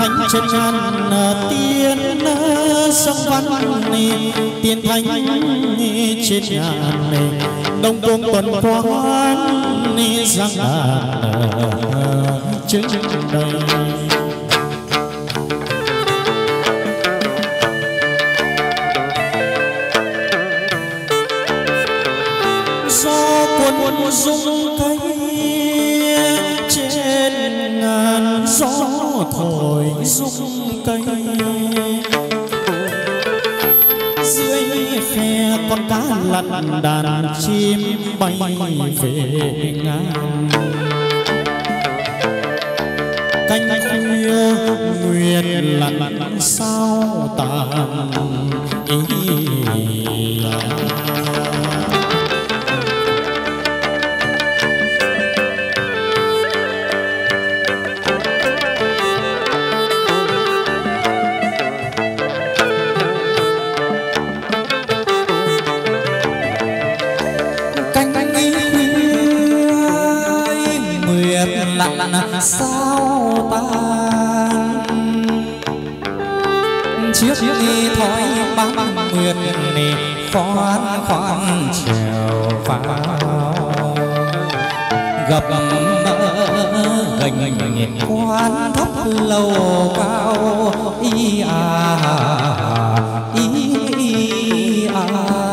thánh chân ngàn tiên sông văn tiên thánh trên ngàn đông cung tuần quán giang đàn trước đây. Quân dung cây trên ngàn gió thổi rung cây dưới khe con cá lặn đàn chim bay về ngang cánh khuya nguyệt lặn sao tàn sao tan chiếc đi thói băng nguyệt này khoan khoan trèo vào gặp gành quan thấp lầu cao ý à ý à.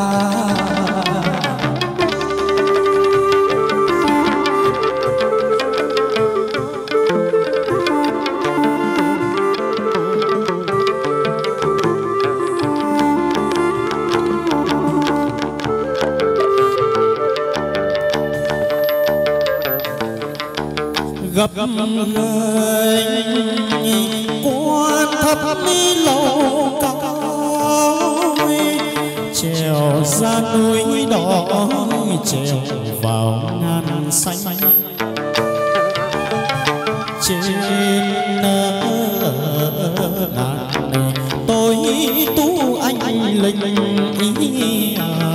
Gặp người quan thấp mi lầu cao trèo ra núi đỏ trèo vào ngàn xanh trên ngàn tôi tú anh linh ý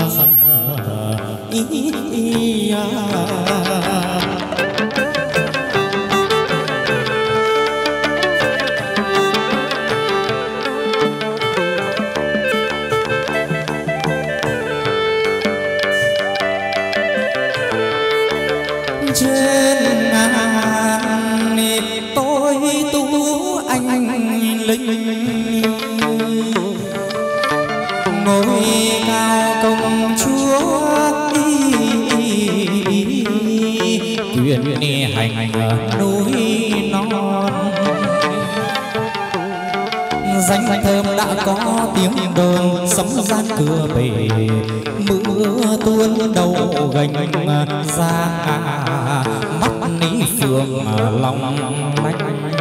trên ngàn tôi tú anh linh ngôi cao công chúa quyền hành núi non danh thơm đã có tiếng đồn sấm gian cửa bể mưa tuôn đầu gành ra mắt ní phượng lòng lách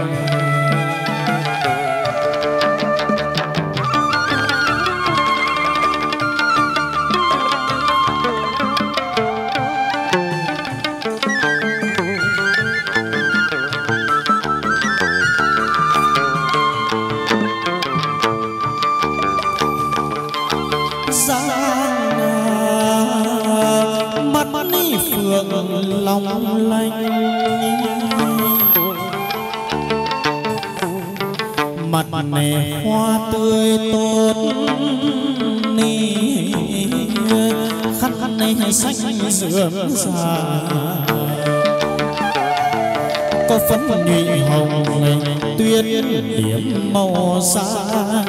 phượng long lanh mặt này hoa tươi tốt ni khăn này xanh rượm già có phấn nhụy hồng tuyết điểm màu sáng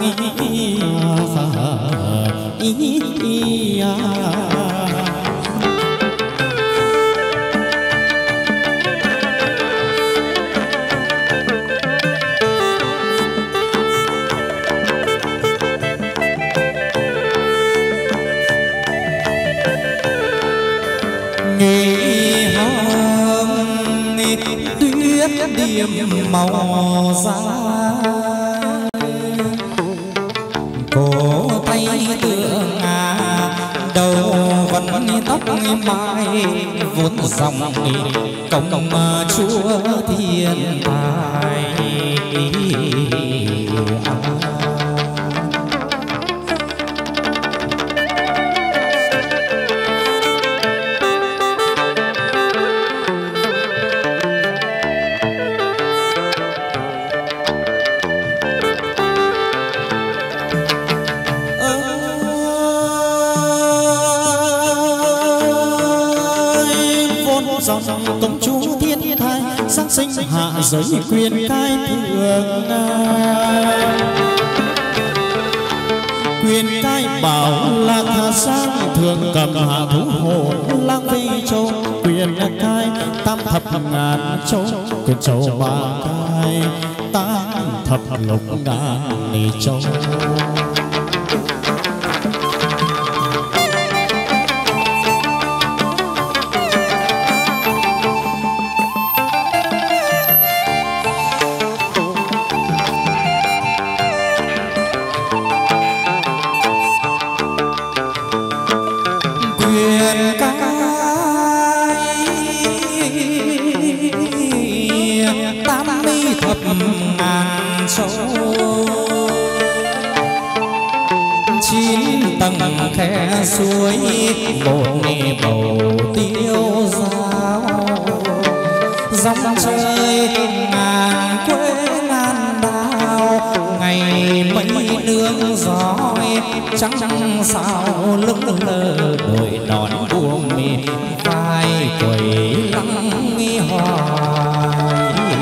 tuyết điểm màu da cổ tay tượng đầu vẫn tóc mai vốn dòng công chúa thiên tài sinh hạ giới quyền cai thượng. Quyền cai bảo là Hà Giang thường cầm hạ thú hồn lang vi châu. Quyền cai tam thập ngàn châu, quyền châu ba cai tam thập lục ngàn ni châu. Khe suối một nghề bầu tiêu dao, dòng trời ngàn quê ngàn đào, ngày mây nương giói trắng sao lững lờ đôi nón buông mi vai quẩy lắng nghi hoài.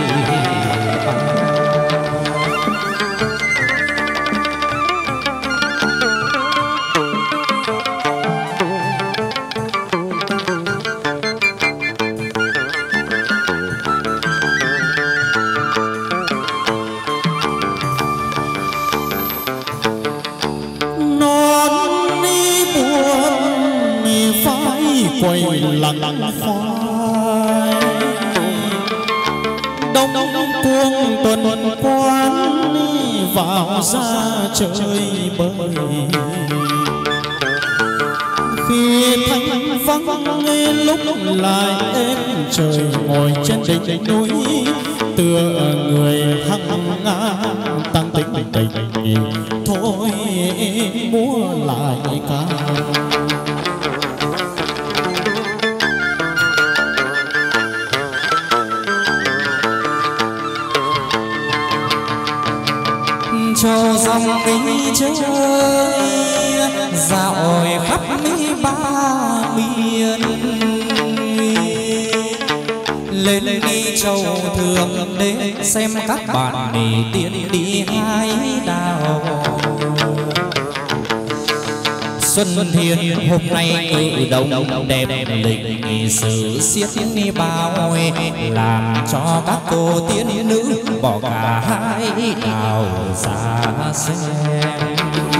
Lặng phai đông cuồng tuần quán vào ra chơi bơi. Khi thanh vắng lúc lại êm trời ngồi trên đỉnh núi, tựa người hăng ngang tăng tính tình thôi múa lại ca. Cho dòng đi chơi dạo khắp ba miền, lên đi châu thường đến xem các bạn đi tiến đi hái đào. Xuân Hiền hôm nay tự đồng đẹp lịch sử xiết bao, làm cho các cô tiên nữ bỏ cả hai đào ra xem.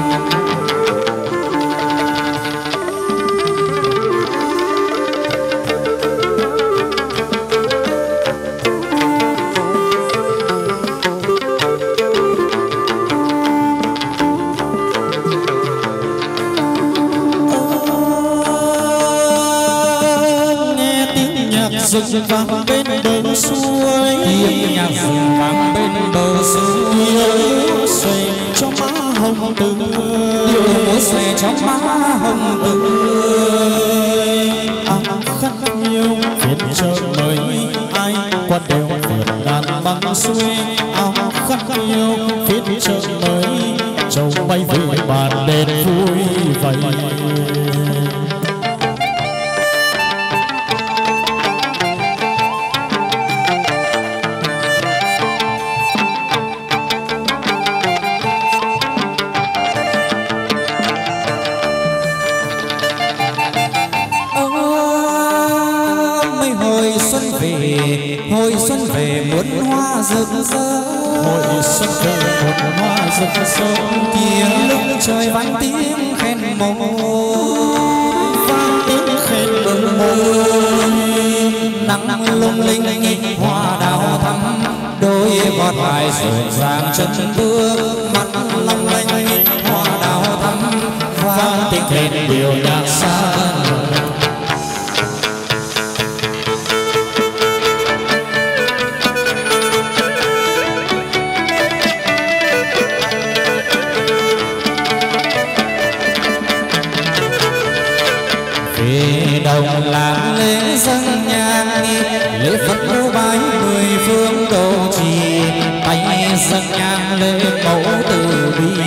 Rừng vang bên bờ suối, tiếng nhạc rừng vang bên bờ suối, điệu xòe cho má hồng tươi, điệu xòe cho má hồng tươi. Áo khăn yêu phiên chợ mới, ai qua đèo vượt ngàn băng xuôi. Áo khăn yêu phiên chợ mới, châu bay về bàn đèn vui vầy. Hồi xuân về muôn hoa rực rỡ, hồi xuân về muôn hoa rực rỡ. Kia lúc trời vang tiếng khen mồ, vang tiếng khen mồ. Nắng lung linh hoa đào thắm, đôi gót vai rộn ràng chân bước, mắt long lanh hoa đào thắm. Vang tiếng khen điệu nhạc xa. Đồng làng lễ dâng nhang, lễ Phật lưu bái mười phương độ trì, tay dâng nhang lễ mẫu từ bi.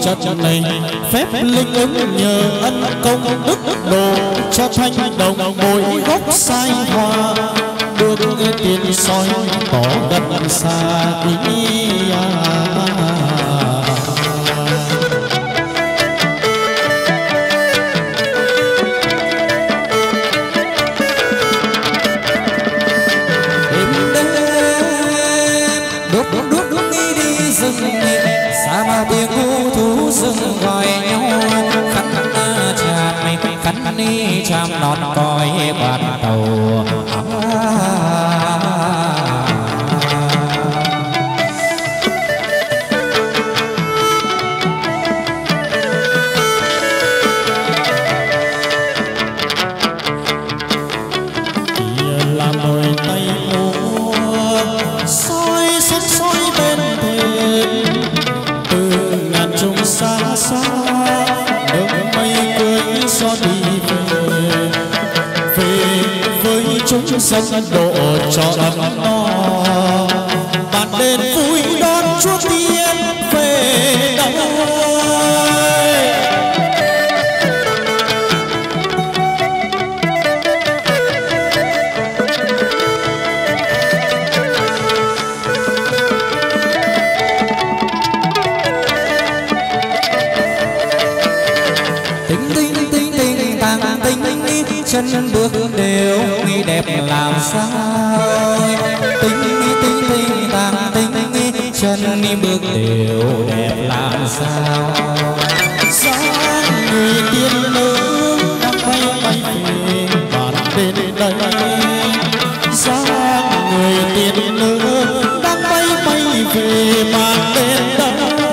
trận này phép linh ứng nhờ ân công đức độ cho thanh đồng mỗi gốc sai hoa được tiền soi tỏ gần xa ý xa mà tiếng hú thú rừng gọi nhau khăn đi chạm nón coi bàn tàu làm đôi tay múa soi sắc soi bên thềm từ ngàn trùng xa xa nước mây cưới gió đi về với chúng dân độ cho ấm no bàn đền vui đón Chúa Tiên về đây. Chân bước đều nghi đẹp làm sao tính tàng tính chân đi bước đều đẹp làm sao dáng người tiên nữ đang bay bay về bàn bên đây dáng người tiên nữ đang bay bay về bàn bên đây.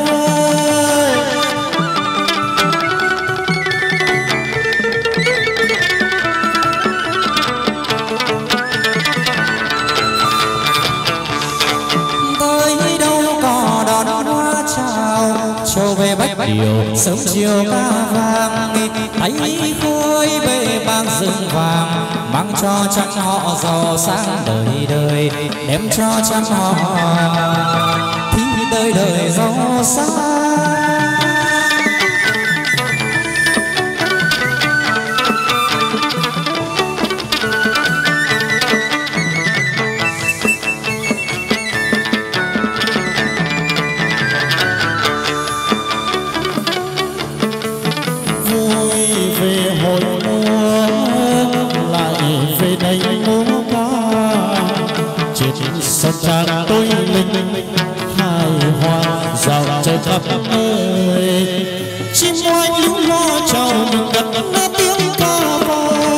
Châu về bách điều sớm chiều ca vang thấy khơi bể bang rừng vàng mang cho trăm họ giàu sang đời đời đem cho trăm họ thì đời đời giàu sang. Sông tràn tôi linh hài hòa dạo trời khắp nơi chim hoài líu lo chào mừng gần nghe tiếng ca vang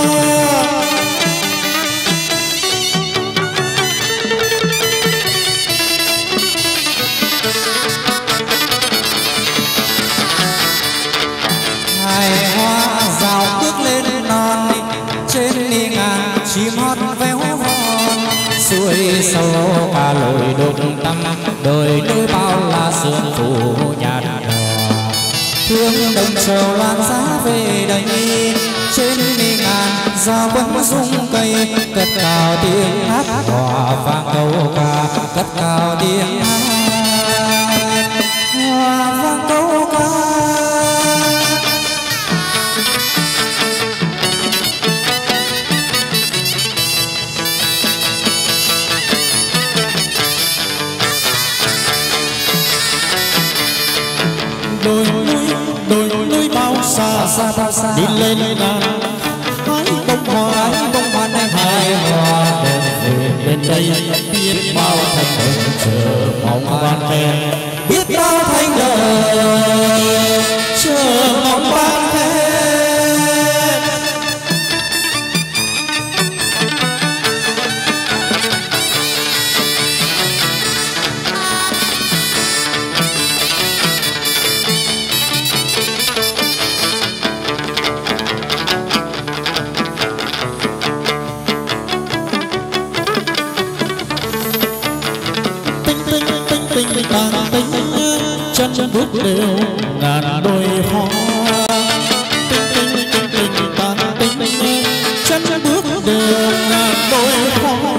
hài hòa dạo bước lên non trên đi ngàn chim hót véo suối sâu cả lội đục tâm đời núi bao la sương phủ nhạt đỏ thương đồng trầu loan giá về đây trên đi ngàn giao quân rung cây cất cao tiếng hát hòa vang câu ca cất cao tiếng hát hòa vang câu ca. đồi núi bao xa đi lên ngàn hái bông hoa đang hài hòa bên đây biết bao thành đời chờ mong ban khen biết bao thành đời chờ mong ban khen. Chân bước đều ngàn đôi hoa chân bước đều ngàn đôi hoa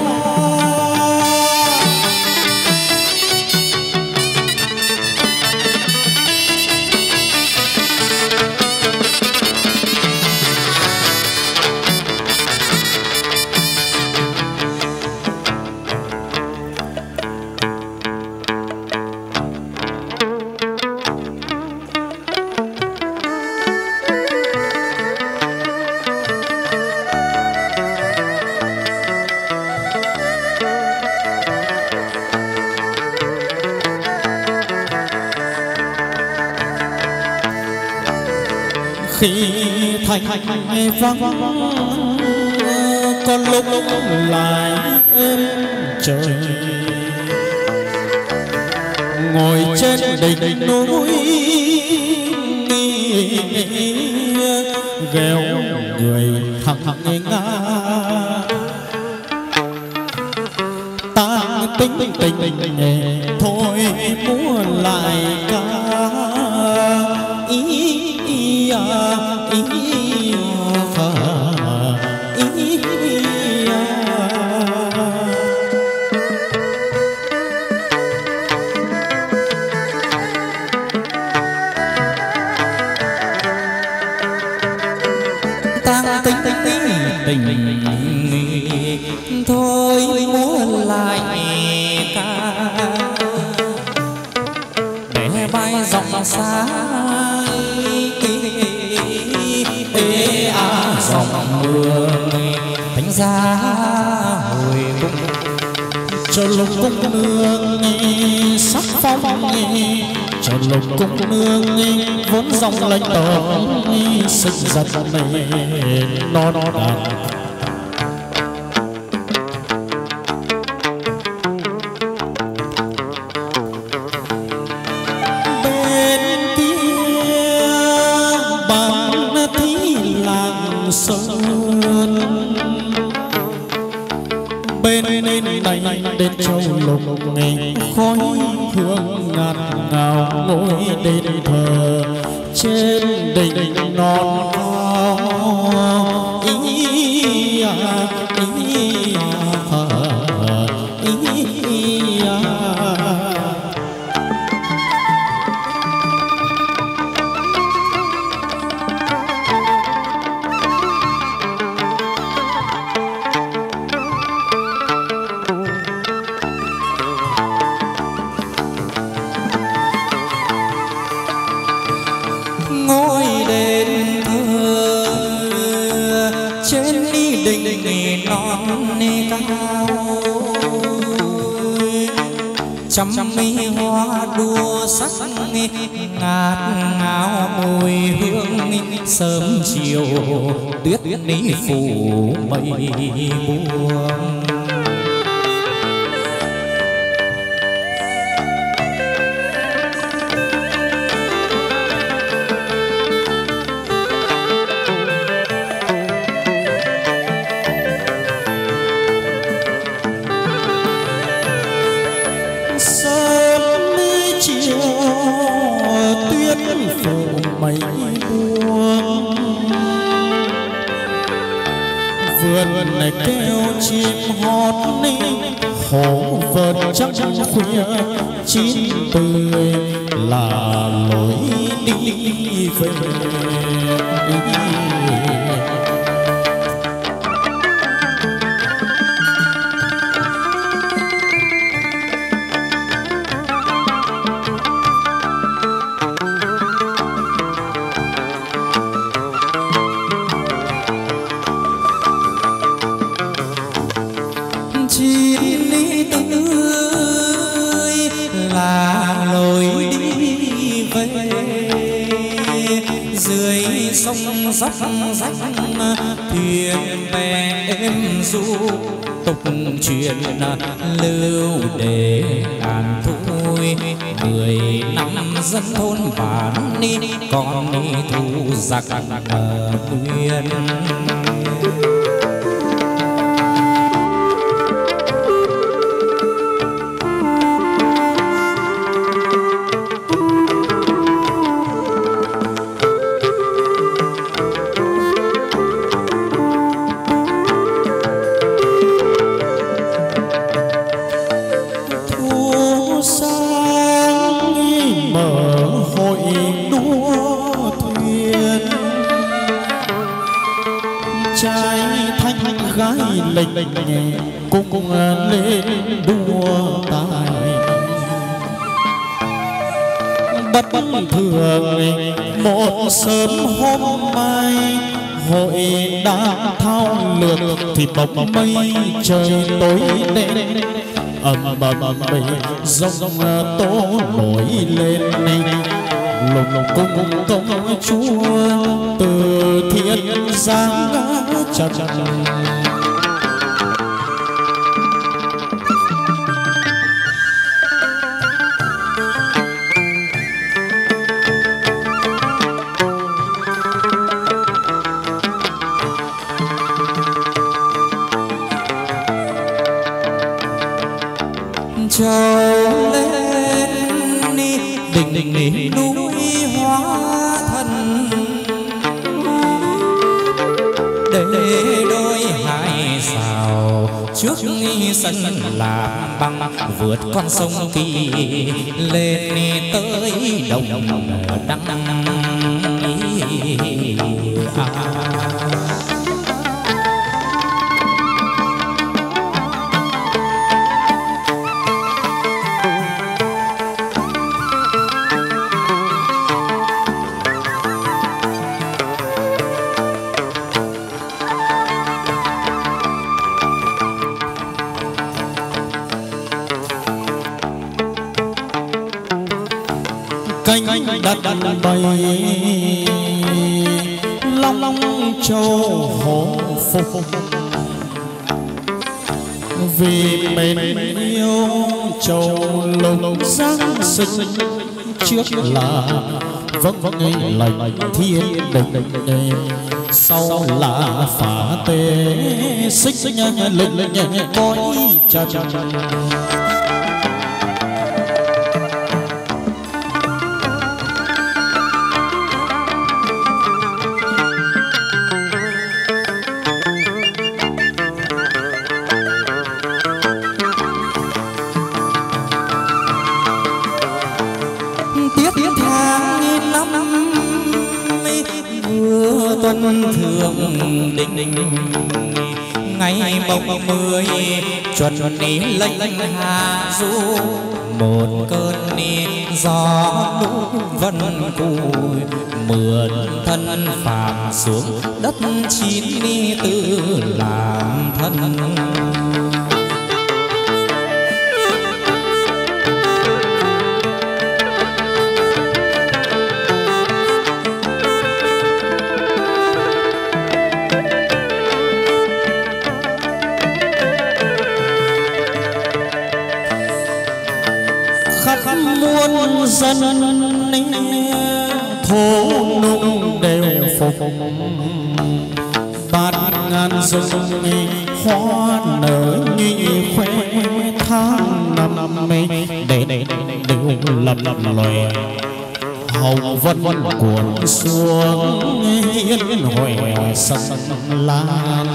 khi thành vắng có lúc lại êm trời ngồi trên đỉnh núi gheo người thẳng ngã ta tính tình thôi múa lại ca thôi múa lại ca để bay dòng xa dòng mưa đánh ra hồi cung cho lục cung nương sắc phong cho lục cung nương vốn dòng lệnh tông sinh giật non đàn đến châu lục khói hương ngạt ngào ngôi đền thờ trên đỉnh non cao trăm mi hoa đua sắc ngạt ngào mùi hương sớm chiều tuyết ní phủ mây buông vườn kêu chim hót hồ vườn trăng khuya chín tươi là lối đi về dốc rách thuyền bè êm du tục truyền lưu để đàn thui 10 năm dân thôn bản đi còn đi thu giặc ở nguyên cùng lên đua tài bất thường một sớm hôm mai hội đã thao lược thì bóng mây trời tối đen ầm mây rông tố nổi lên lùng cung công chúa từ kiên giang chặt trầu lên đỉnh núi hóa thân để đôi hai sào trước sân làm băng vượt con sông Kỳ lên tới đồng đăng cánh đặt bày long châu hổ phục vì mến yêu châu lục giáng sinh trước là vâng lệnh thiên đình sau là phá tê xích lệnh cõi trần tuần thường định ngày mồng 10 chuẩn ní lệnh hạ du một cơn gió nụ vân cùi mượn thân phàm xuống đất chín tự làm thân muôn dân thổ nung đều phục bát ngàn rừng hoa nở như khoe tháng năm để đều lập loè hồng vân cuộn xuống hiên hòe sân lan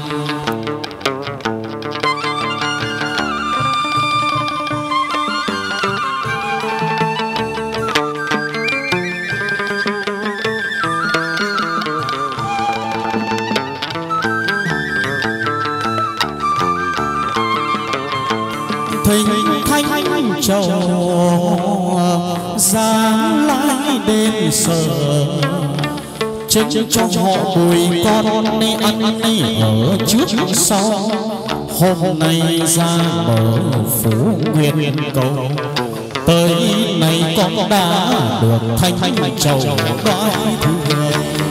thanh trầu giáng lái đêm sở trên cho họ bùi con ăn ở trước sau hôm nay ra mở phủ nguyên cầu tới nay con đã được thanh trầu đoái thương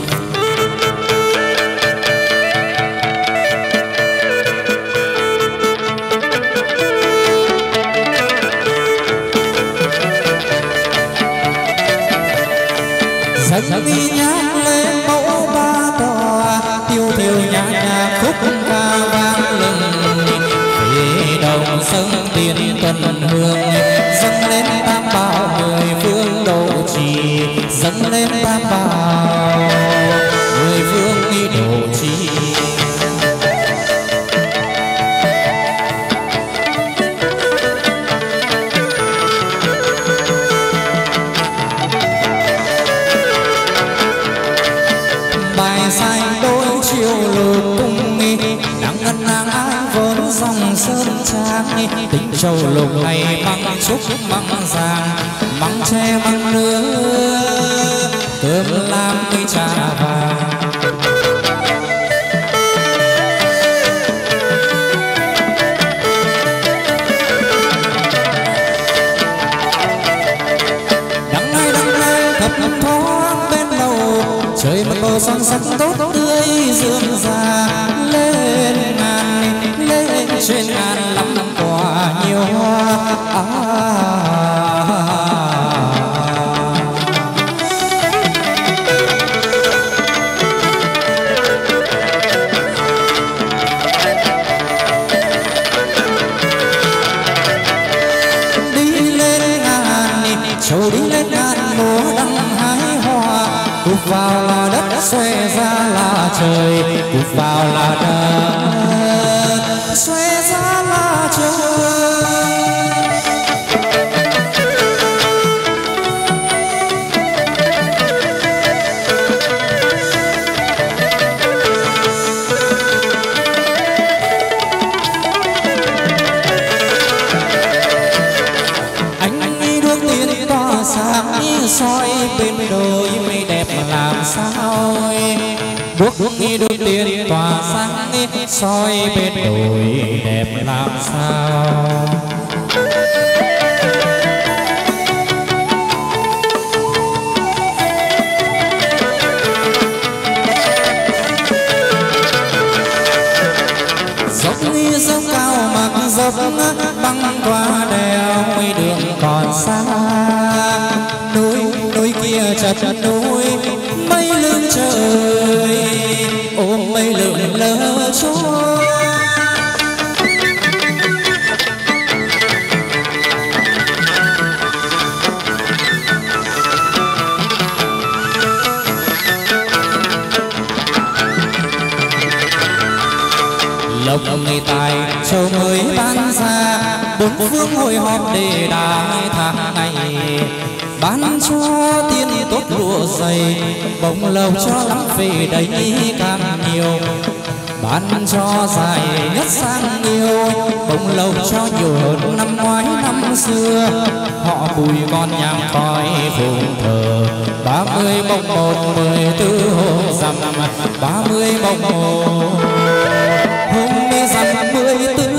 dẫn đi nhạc lên mẫu ba tòa tiêu thiêu nhạc khúc ca vang lừng vì đồng sông tiền tuần hương dâng lên tam bảo 10 phương độ trì dâng lên tam bảo 10 phương đi độ trì sơn trang tình châu lục này măng trúc măng giang măng tre măng nứa cơm lam cây trà vàng đắng nay thấp thoáng bên đầu trời mưa màu son sắc tốt tươi dương già lên ngàn lên trên ngàn lắm quả nhiều hoa Châu đi lên ngàn mùa đăng hái hoa cụp vào là đất xòe ra là trời cụp vào là đất xòe ra là trời sáng soi bên đồi mây đẹp làm sao đuốc nghi đuốc tiền tỏa sáng soi bên đồi đẹp làm sao dốc cao mặc dốc băng qua đèo mây đường còn xa núi kia chật núi mây lưng trời ôm mây lượn lờ trôi lộc người tài châu mới ban ra bốn phương hội họp để đại tháng ngày ban cho tiên tốt lụa dày bông lộc cho lắm về đấy càng nhiều ban cho dài nhất sang nhiều bông lộc cho nhiều hơn năm ngoái năm xưa họ bùi con nhang khói phụng thờ 30 bông 1 14 hôm rằm 30 bông 1 hôm rằm 14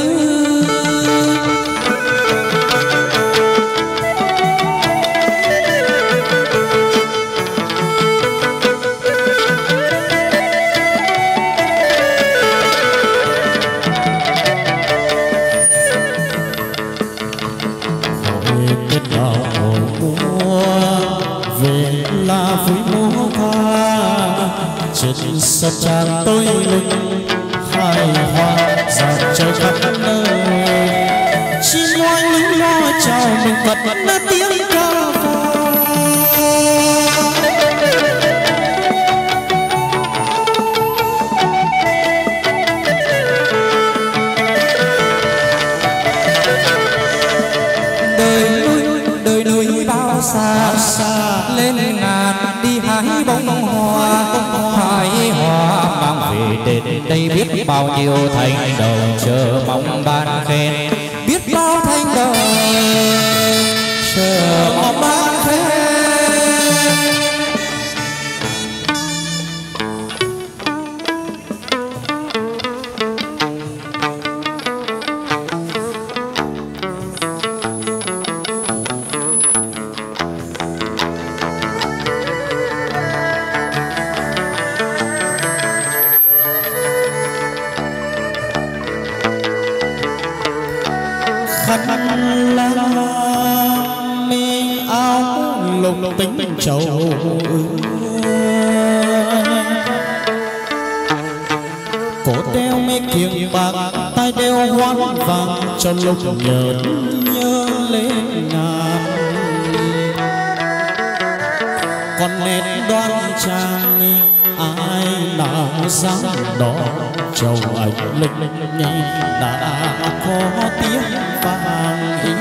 trên sân trang tôi linh hai hoa dạt trời khắp nơi chim loài lính lo chào mừng vật là tiếng ca đời núi bao xa lên ngàn đi hái bông hoa hái hoa mang về đến đây biết bao nhiêu thành đồng chờ mong ban khen biết bao thành đồng chờ mong ban khen tính trầu cổ đeo mấy kiềng bạc tai đeo hoan vàng cho lúc nhớ lên ngàn con nét đoan trang ai nào dám đỏ chầu anh linh nhi đã có tiếng vàng ý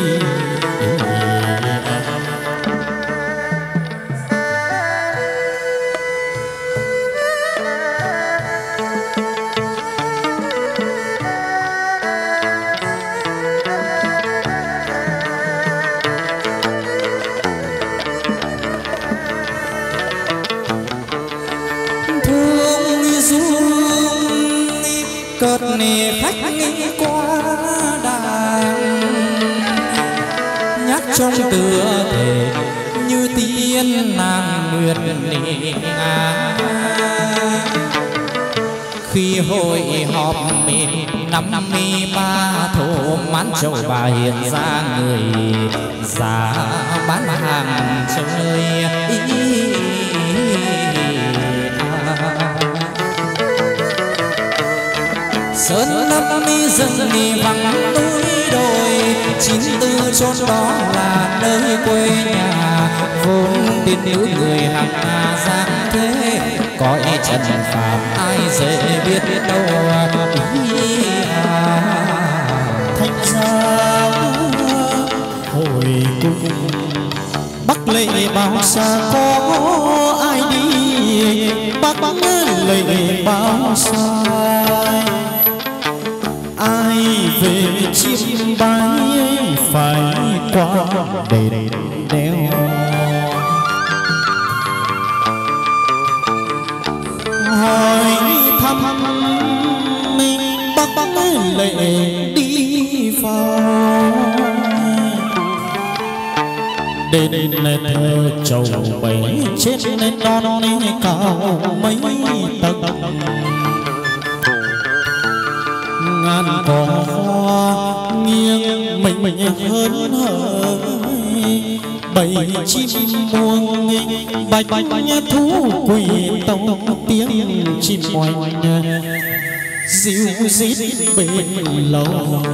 cợt nề khách qua đàn nhắc trong tựa thể như tiên nàng nguyện khi hội họp năm ba thổ mãn châu bà hiện ra người già bán hàng chơi sơn lâm rừng vắng núi đồi 94 chốn đó là nơi quê nhà vốn tiên nữ người hàng giang thế cõi trần phàm ai dễ biết đâu thành ra hồi cung bắc lệ bao xa có ai đi bắc lệ bao xa ai về chim bay phải qua đền đèo hỏi thăm mình bắc lệ đi vào đền thờ chầu bảy trên non cao mấy tầng ngàn cỏ hoa nghiêng mình hớn hở bầy chim muông bạch thú quỳ tông tiếng chim oanh dịu rít bên lầu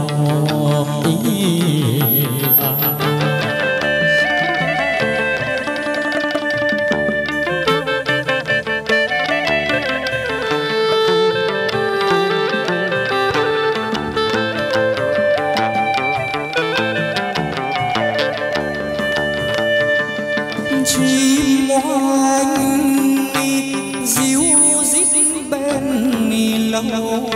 chim oanh dịu rít bên lầu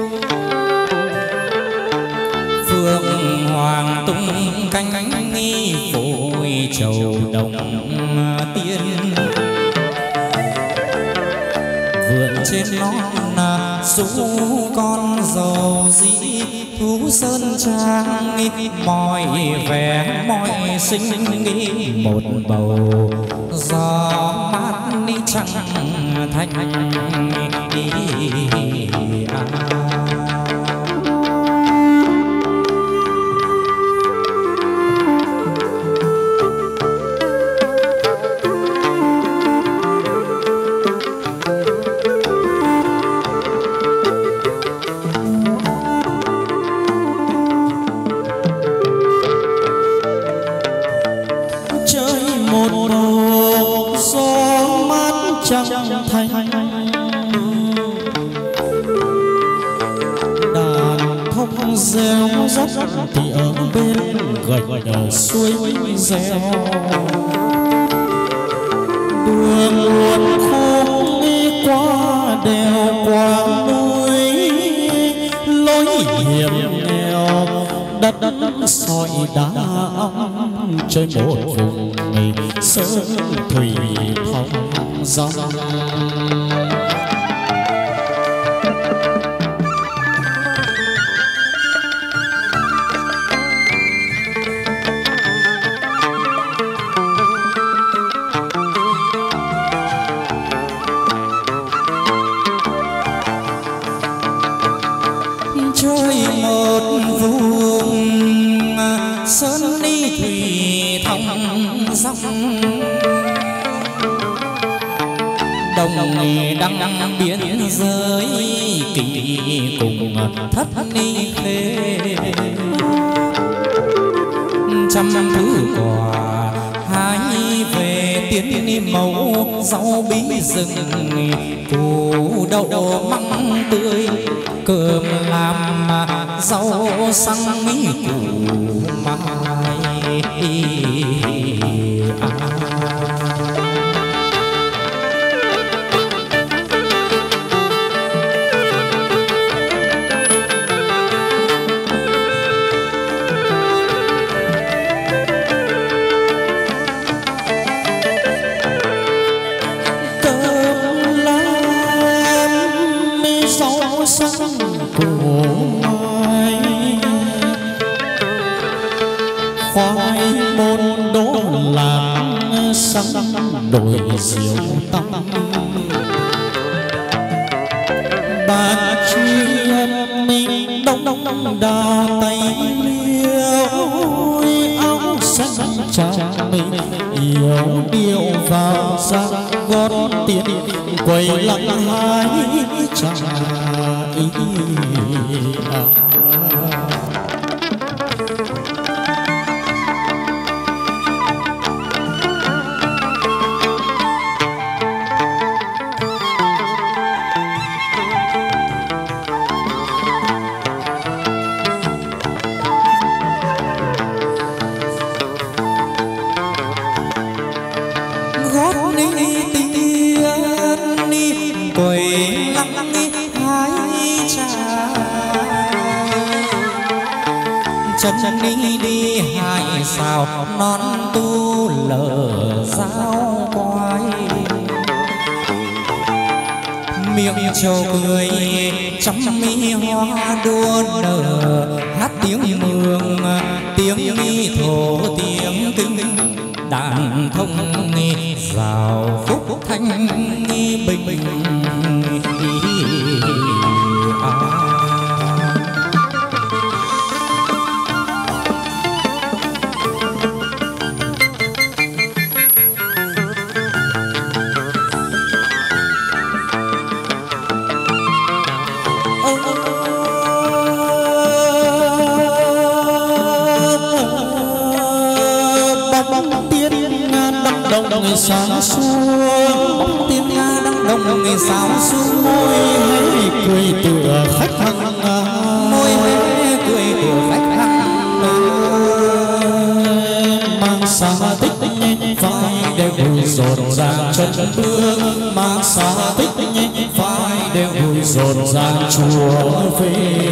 phượng hoàng tung cánh phôi trầu đồng tiên vườn trên non số con rầu dĩ thú sơn trang mọi vẻ mọi sinh một bầu gió mát trăng thanh reo rắt thì ở bên gạch suối reo đường luồn khúc đi qua đèo qua núi lối hiểm nghèo đất sỏi đá chơi một vùng sơn thủy phong gió chơi một vùng sơn đi thủy thông dốc đồng đăng biên giới kỳ cùng thất ni khê trăm thứ quà hái về tiến mẫu rau bí rừng củ đậu măng tươi cơm làm rau xăng mỹ củ mai đồi diệu tâm bàn chi mình đông đông đà tay liêu áo xanh trắng mình yêu điệu vào ra gót tiền quay lặng hai trà ý chân đi đi hai sao non tu lờ sao quay miệng trầu cười trong mi hoa đua nở hát tiếng mường tiếng mi thổ tiếng kinh đàn thông rào phúc thanh bình sáng xuống bóng tiếng nga đang đông ngày sao xuống môi hé cười tựa khách hàng môi hé cười tựa khách hàng mang xa tích vai đều vui rộn ràng chân bước mang xa tích vai đều vui rộn ràng chùa về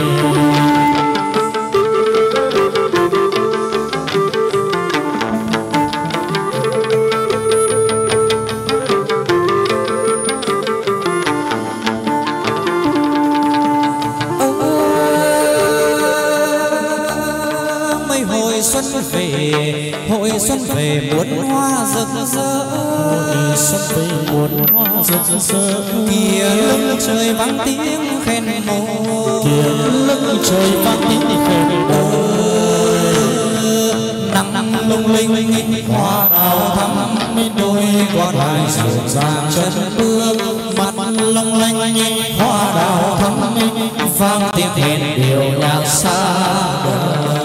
hội xuân về muôn hoa rực rỡ hội xuân về muôn hoa rực rỡ kia lưng trời vang tiếng khen mô kia lưng trời vang tiếng khen mô nắng lung linh hoa đào thắm đôi con lại dịu dàng chân bước mặt long lanh hoa đào thắm vang tiếng khen điệu nhạc xa đời.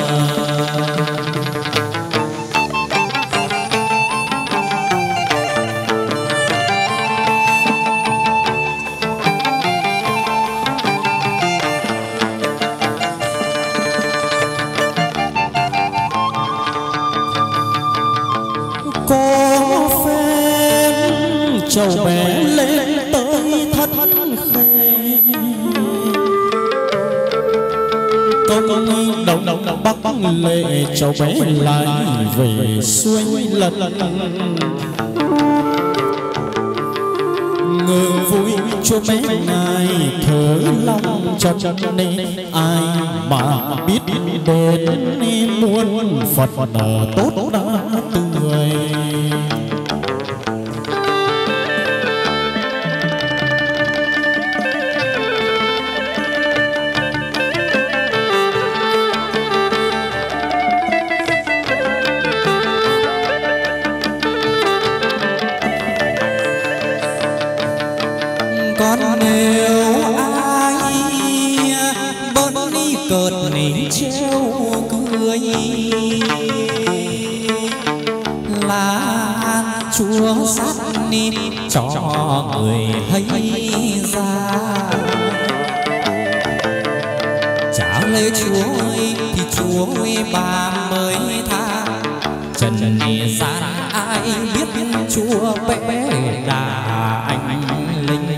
Châu bé lên tới thất khê công đồng bắc lệ châu bé lại về xuôi lần ngừng vui cho bé ngài thở lòng chân nên ai mà biết đến muôn Phật tốt đã tươi Chúa sát nín cho người thấy ra trả lời Chúa ơi thì Chúa ơi bà mới tha trần gian ai biết Chúa bé là anh linh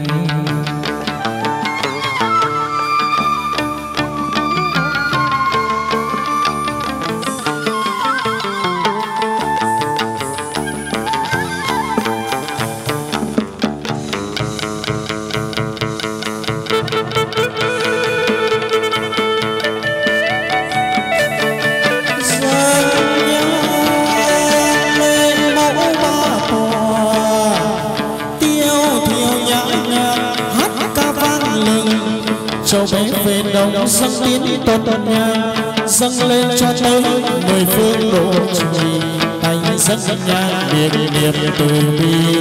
Châu bé về đông dâng tiến tốt nhang, dâng lên cho tới 10 phương độ trì, tay dâng nhang niệm niệm từ bi.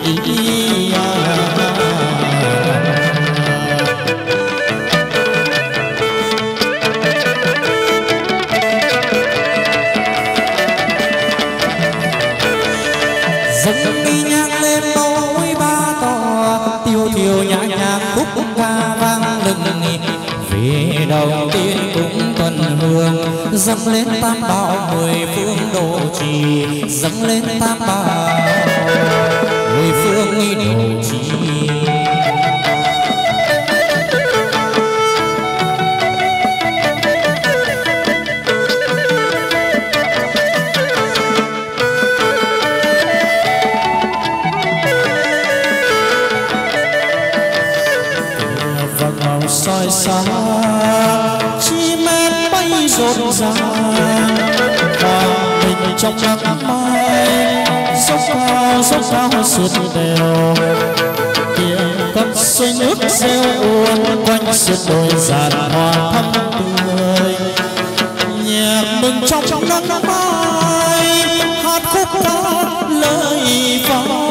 Dâng đi nhang lên nối ba tòa, tiêu thiêu nhã nhạc khúc ca vang lừng. Vì đầu tiên cũng tuần hương, dâng lên tam bảo 10 phương độ trì, dâng lên tam bảo 10 phương độ trì. Soi sáng chim én bay rộn ràng, hòa mình trong nắng mai, dốc cao suốt đều. Tiếng cất xoay nước reo uốn quanh suốt đôi giàn hoa thắm tươi. Nhạc mừng trong nắng mai, hát khúc ca lời pháo.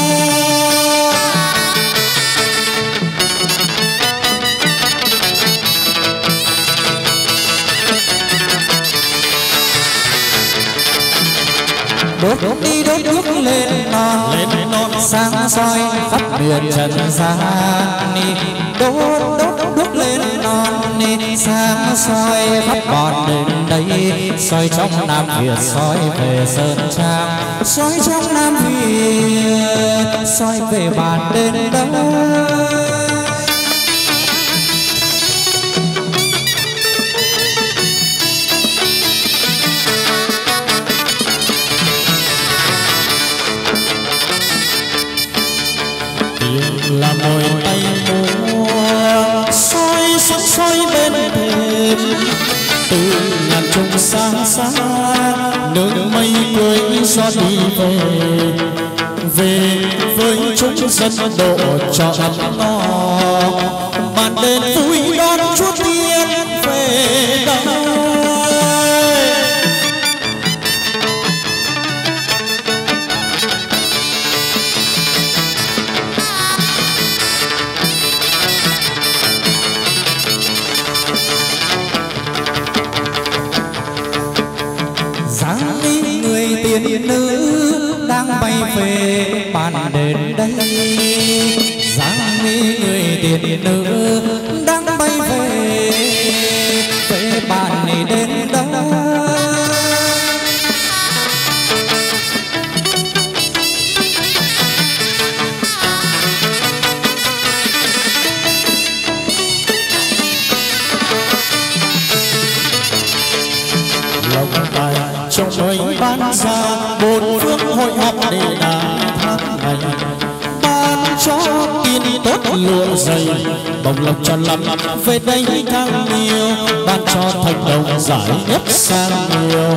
Đốt đi đốt nước lên non sáng soi khắp miền trần gian. Đốt đốt lên non sáng soi khắp bọn đến đây, soi trong Nam Việt soi về Sơn Trang, soi trong Nam Việt soi về bản đến đâu. Là mồi tay mua soi bên thềm, từ ngàn trùng sáng sáng nước mây cưới gió đi về với chúng dân độ cho ấm no, màn đêm vui đón Chúa Tiên về đây. Tiên nữ đang bay về bàn đền đây, dáng người tiên nữ đang bay về bàn này đến đâu. Lòng tài trong đời ban ra, bốn phương hội họp để đàn tháng ngày, ban cho tiên tốt lụa dày, bồng lộc cho lắm về đây càng nhiều, ban cho thành đồng giải nhất sang nhiều.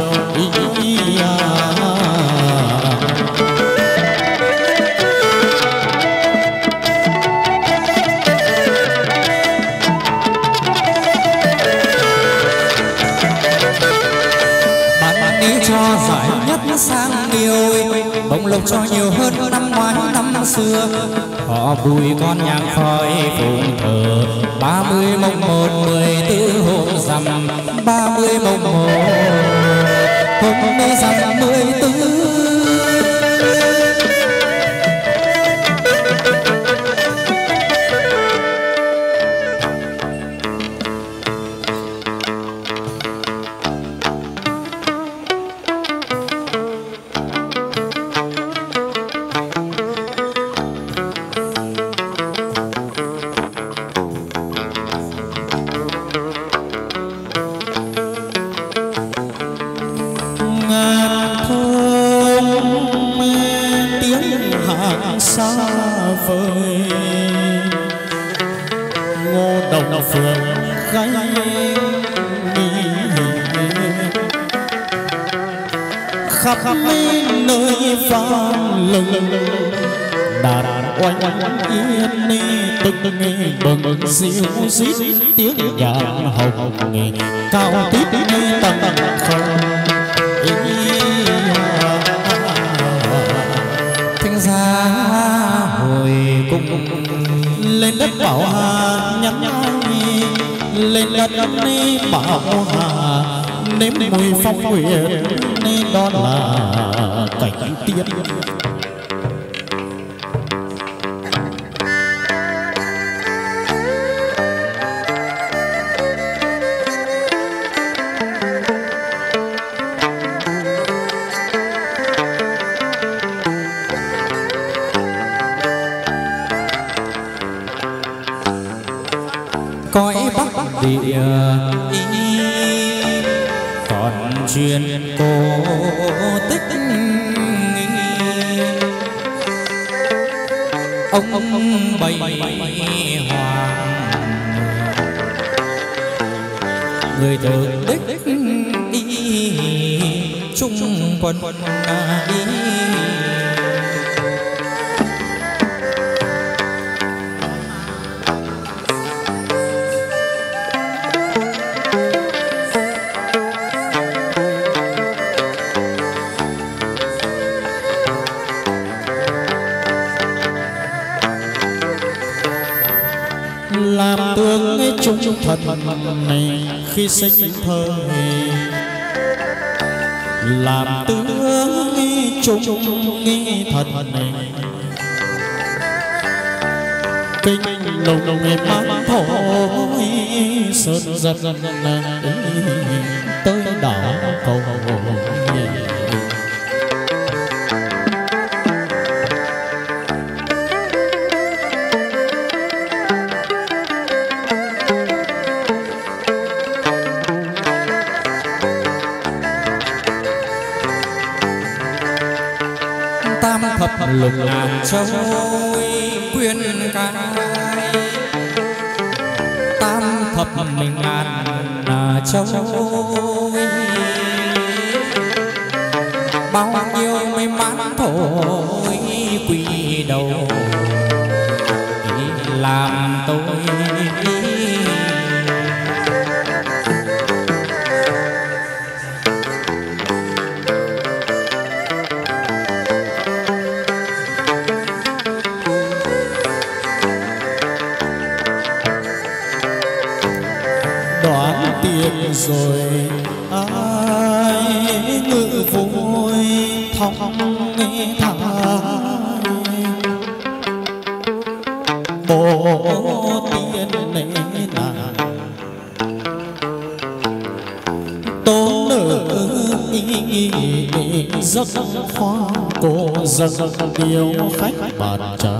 Cho giải nhất sang nhiều, bồng lộc cho nhiều hơn năm ngoái năm xưa. Họ bùi con nhang khói phụng thờ 30 mồng 1 14 hôm rằm, 30 mồng 1 hôm nay rằm 14. Xa vời ngô đồng phượng gái khắp nơi vang lừng đàn oanh yên ni tức bừng diêu rít tiếng nhạc hồng cao tít tầng không thanh gia hồi cung lên đất bảo hà nhắm nhai lên đất ni bảo hà nếm mùi phong nguyện nên đó là cảnh tiên cõi bắc địa còn truyền cổ tích ông bày hoàng người thượng đích trung quân làm tướng trung thần này khi sinh thời làm tướng trung thần này kinh lùng mang thổi sơn dần tới đảo cầu tam thập lục ngàn châu quyên cai tam thập ngàn châu bao nhiêu may mắn thổi quỳ đầu làm tôi đoán tiền rồi ai ngự vui thong thả bộ tiền này nàng tố nữ giấc hoa cô dâng điều khách bàn trà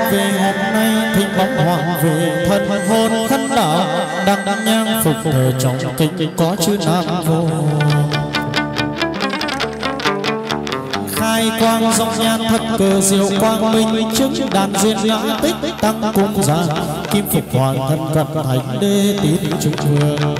về hôm nay thỉnh bóng hoàng về thân hồn khấn đạo đăng nhang phục thờ trong kinh có chữ Nam Vô. Khai quang dòng nhan thật cờ diệu quang minh chứng đàn duyên ngã tích tăng cung gia kim phục hoàng thân cận thành đế tín trung hương.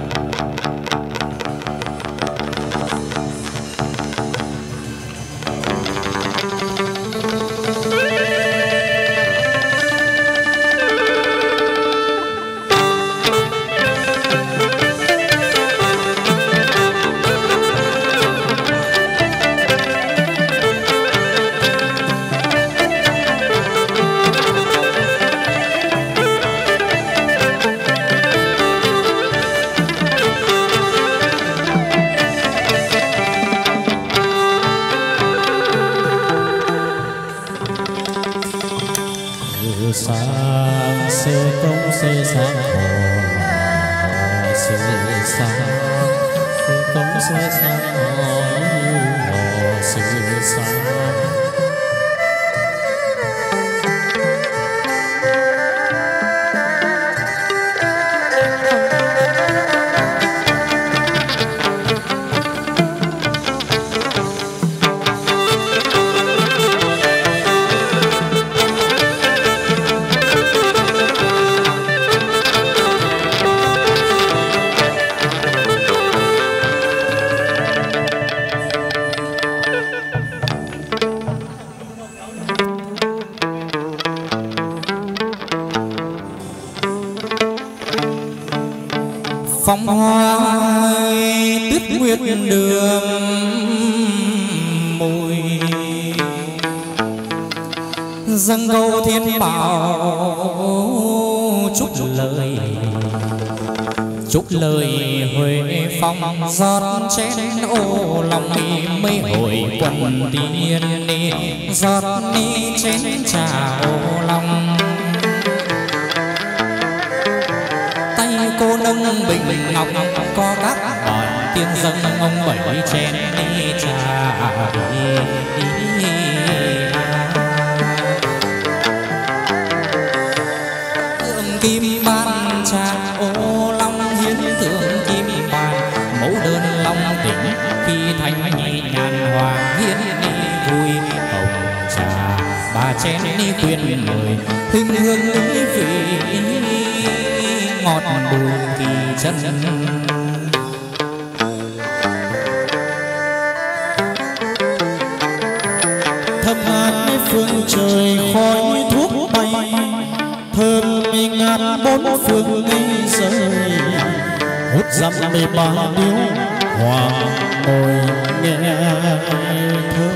phong hoa tuyết nguyệt đường mùi dâng câu thiên bảo chúc lời huệ phong giọt chén ô lòng mây hồi quần tiên giọt ni chén trà ô lòng cô nâng bình ngọc có các bọn tiên dâng ông bảy chén trà tượng kim ban trà ô long hiến tượng kim ban mẫu đơn long tỉnh khi thanh nhàn hoàng hiến vui hồng trà ba chén quyên mời hình hương vị ngọt bùi kỳ chân thơm ngát phương trời khói thuốc bay thơm ngát bốn phương rơi hút dặm mê ba điếu hoàng ngồi nghe thơ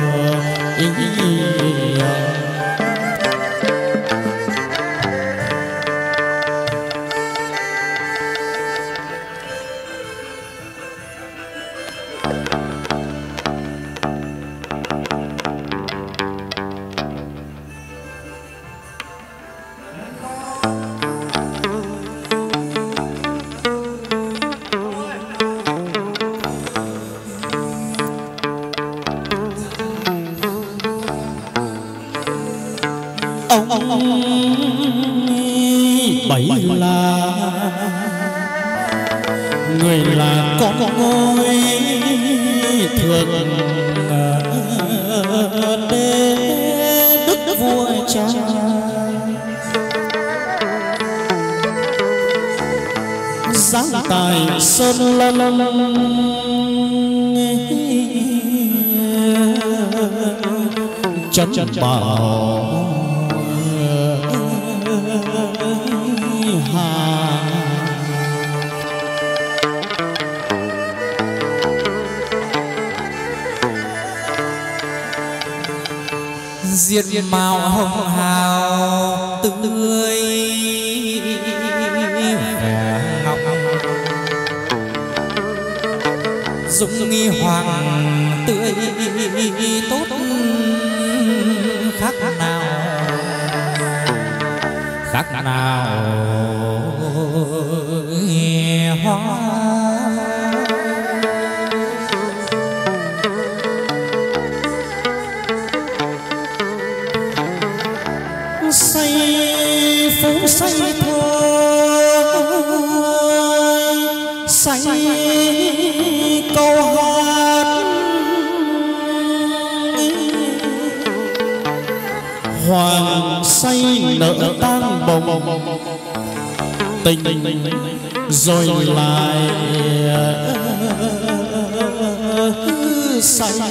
bảy là người là con ngôi thường đế đức vua cha giáng tài sơn lâm chân bảo diệt màu hồng hào tươi vẻ ngọc dung nghi hoàng tươi tốt khác nào hoa say câu hát hoàng say nợ tang bồng tình rồi lại say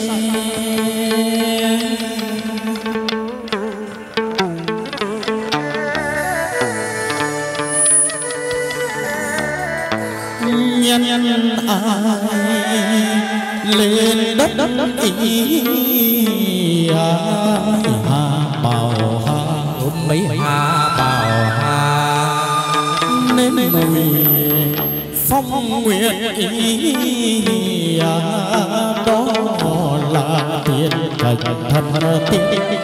nhân ai lên đất ý bào ha mấy hà bào hà nên mùi phong nguyện ý đó là tiền cảnh thân tình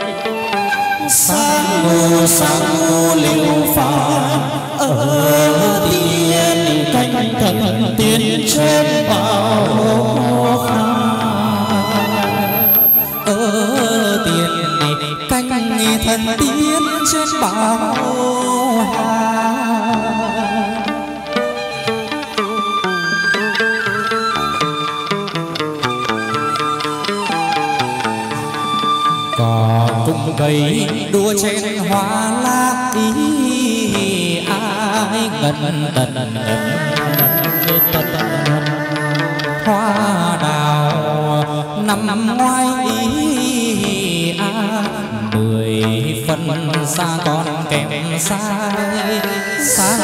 sang ngô liêu phàm ở tiên canh thần tiên trên bao ở tiền canh thần tiên trên bao cùng gầy đua trên hoa lá ý ai ngần tần hoa đào năm ngoái ý mười phân xa còn kém sai xa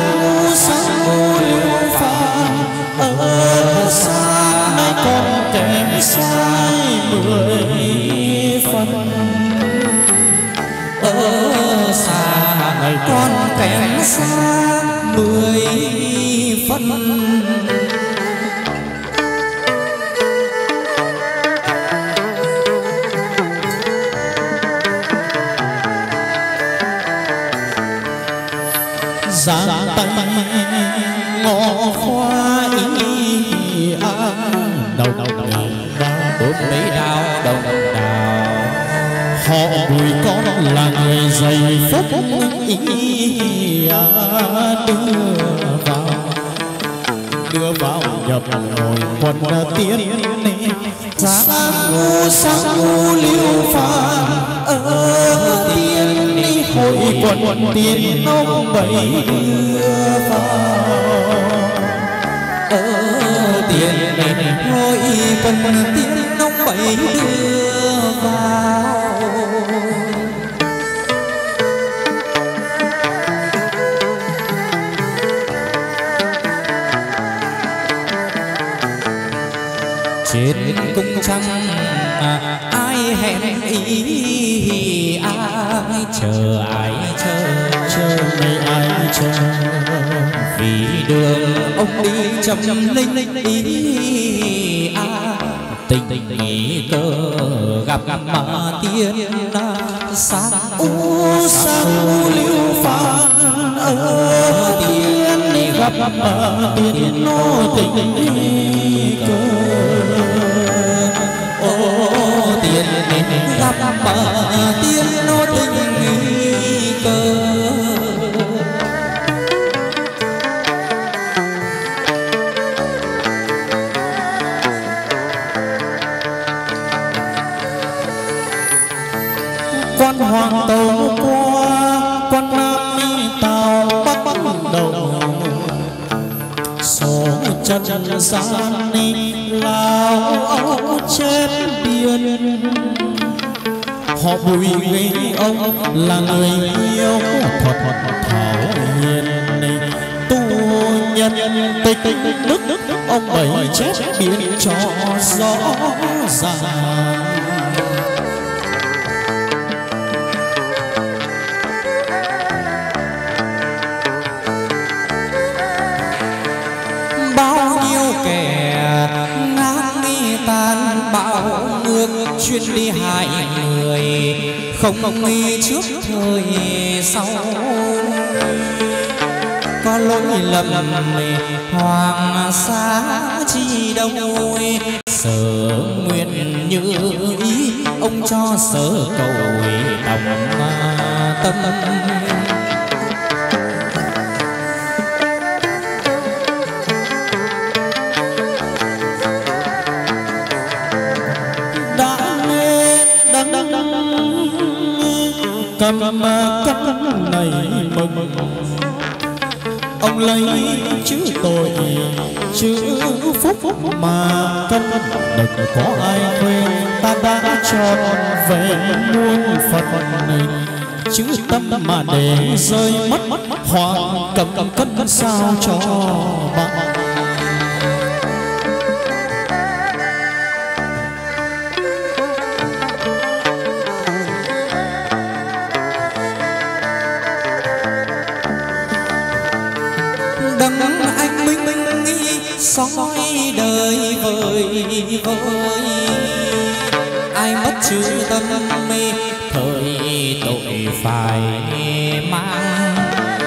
liêu phàm ở xa nay còn kém sai 10 phân ở xa ngày con kém xa 10 phân giang tay ngõ khoa ý đầu ba bốn mấy đào đồng đào họ bùi con là người dày phúc ý đưa vào nhập ngồi quần tiên sáng ngu liêu phàm ở tiên hội quần tiên ông bảy đưa vào ở tiền hội quần tiên ông bảy đưa vào trên cung trăng ai hẹn ý ai chờ này ai chờ vì đường ông đi trầm linh ý tình ý cơ gặp mà tiên sáng liêu phàm ở tiên đi gặp mà tiên nô tình ý cơ tiền gặp mà tiên nô tình ý cơ quan hoàng tàu qua quan nam tàu bắc đầu số chân gian ni lao áo trên biển họ bùi gây ông là người yêu thuật thảo hiền tu nhân tịch đức ông bảy chép biển cho rõ ràng chuyên đi hại người không nghi trước thời sau có lỗi lầm hoàng sa chi đâu sở nguyện như ý ông cho sở cầu đồng tâm cầm cân này mừng. Ông lấy chữ tội chữ phúc mà cân, đừng có ai quên ta đã tròn vẹn muôn phần này. Chữ tâm mà để rơi mất hoặc cầm cân sao cho bạn. Đấng anh minh soi đời vời vời, ai mất chữ tâm mê thời tội phải mang.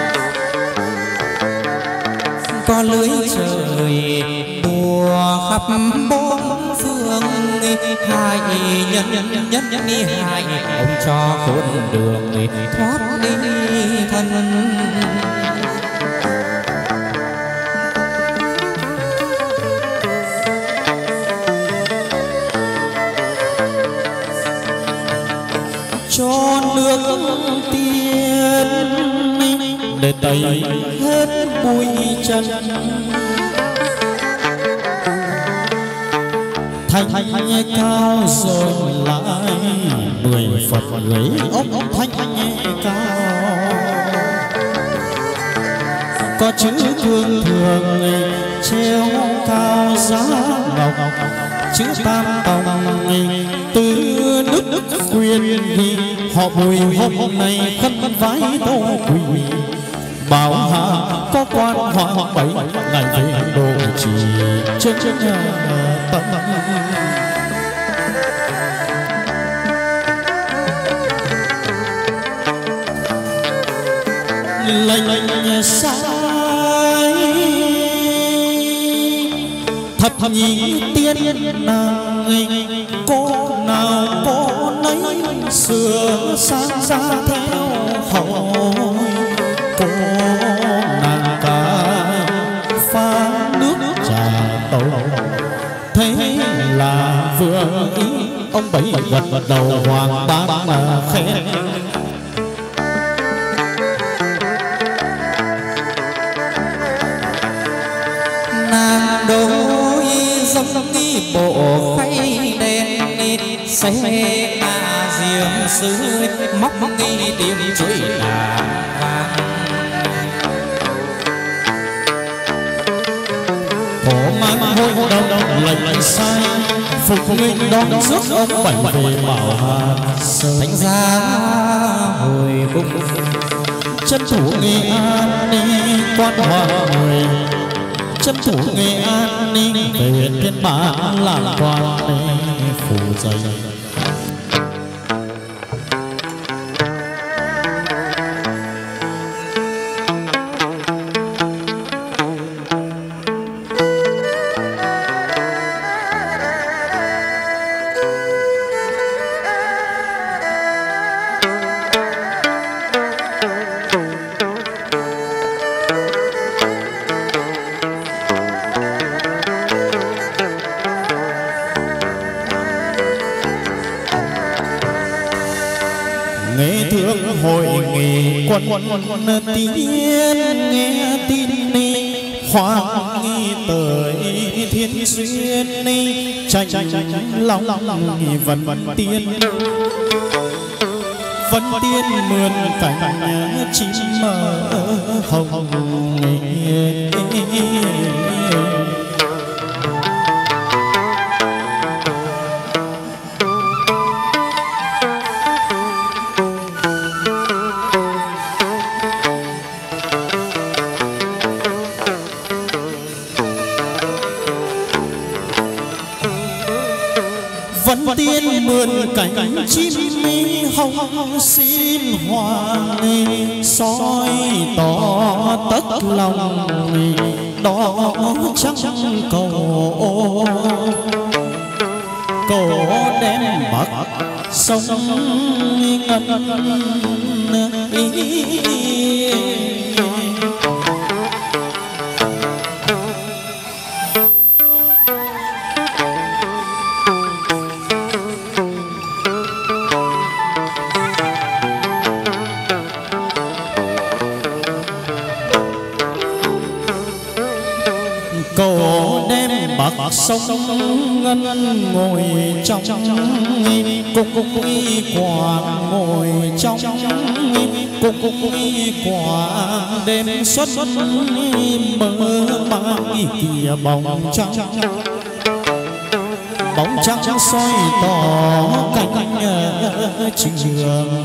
Có lưới trời bùa khắp bốn phương, hai nhân hai ông cho khốn đường thoát đi thân. Cho nước tiên để tẩy hết bụi trần, thanh cao rồi lại 10 Phật người ông thanh cao. Có chữ cương thường treo cao giá ngọc, chữ tam tòng từ đức khuyên họ Bùi hôm nay khấn vái tâu quỳ. Bảo hạ có quan họ 7 ngày về độ trì trên tâm. Lệnh sai thập nhị tiên nàng, cô nào cô nấy sửa sang ra theo hậu. Cô nàng cả pha nước trà tàu, thế là vừa ý ông Bảy gật đầu hoàng bác mà khen. Nàng đôi dông bộ khay đen xe ta diệm sứ móc điểm chuỗi là vàng. Khổ mang hôi đông lệnh sai phục nghinh đón rước ông Bảy về Bảo Hà Sơn. Thánh giá hồi cung chân thủ Nghệ An quan hoàng người, chân thủ Nghệ An về huyện Thiên Bản làm quan phủ dày. Quân tiên nghe tin hoàng nghi tới thiên duyên tranh lòng vẫn tiên mượn cảnh chim mờ hồng. Vẫn tiên mượn cảnh chim hồng xin hoàng soi tỏ tất lòng đó chắc cầu đem bắc sông ngân Cậu đem bạc sông ngân ngồi trong cục y quảng ngồi trong cục y quảng đêm xuất mơ mang kìa bóng trắng soi tỏ cánh trường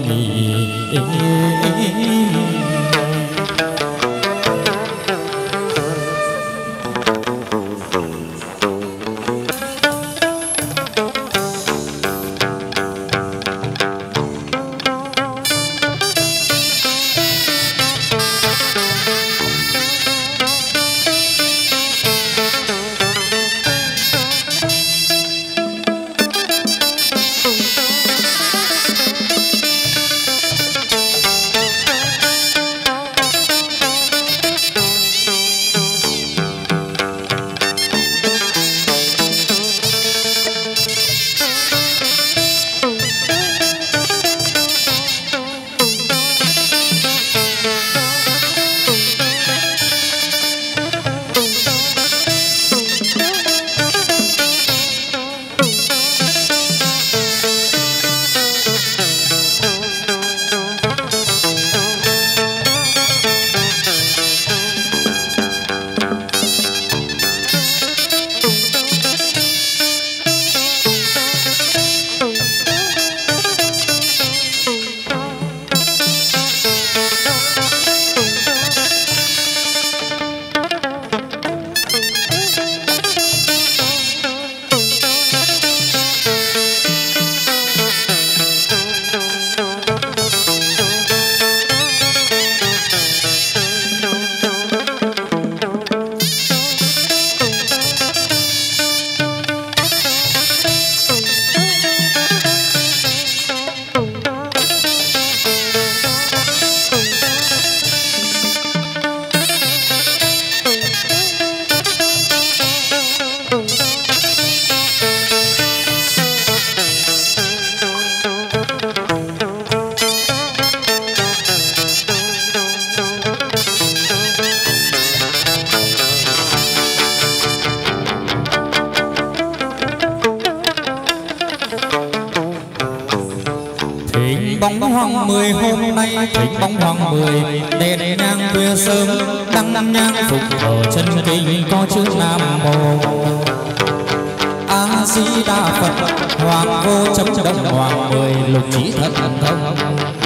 bóng hoàng 10 hôm nay thỉnh bóng hoàng 10 đèn nhang khuya sớm đăng nhang phục ở chân kinh có chữ Nam Mô A Di Đà Phật. Hoàng vô chấm đông hoàng 10 lục trí thần thông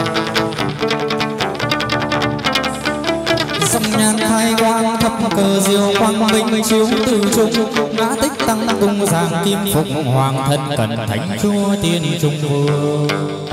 dòng nhang khai quang thập cờ diệu quang minh chiếu từ trung ngã tích tăng cung giang kim phục hoàng thân cẩn thánh chúa tiên trung vương.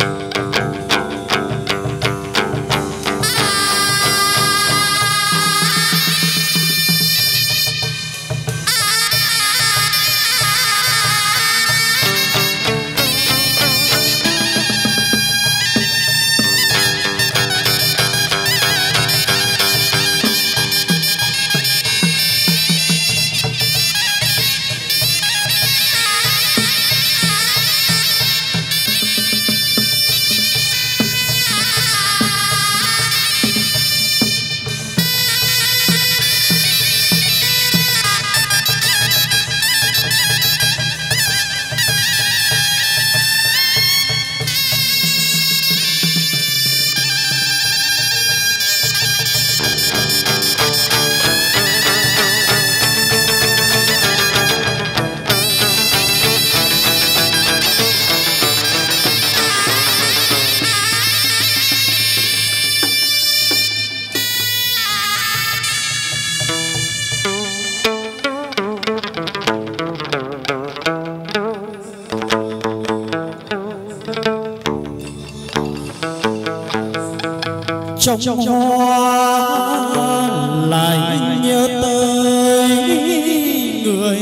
Trong hoa lại nhớ tới người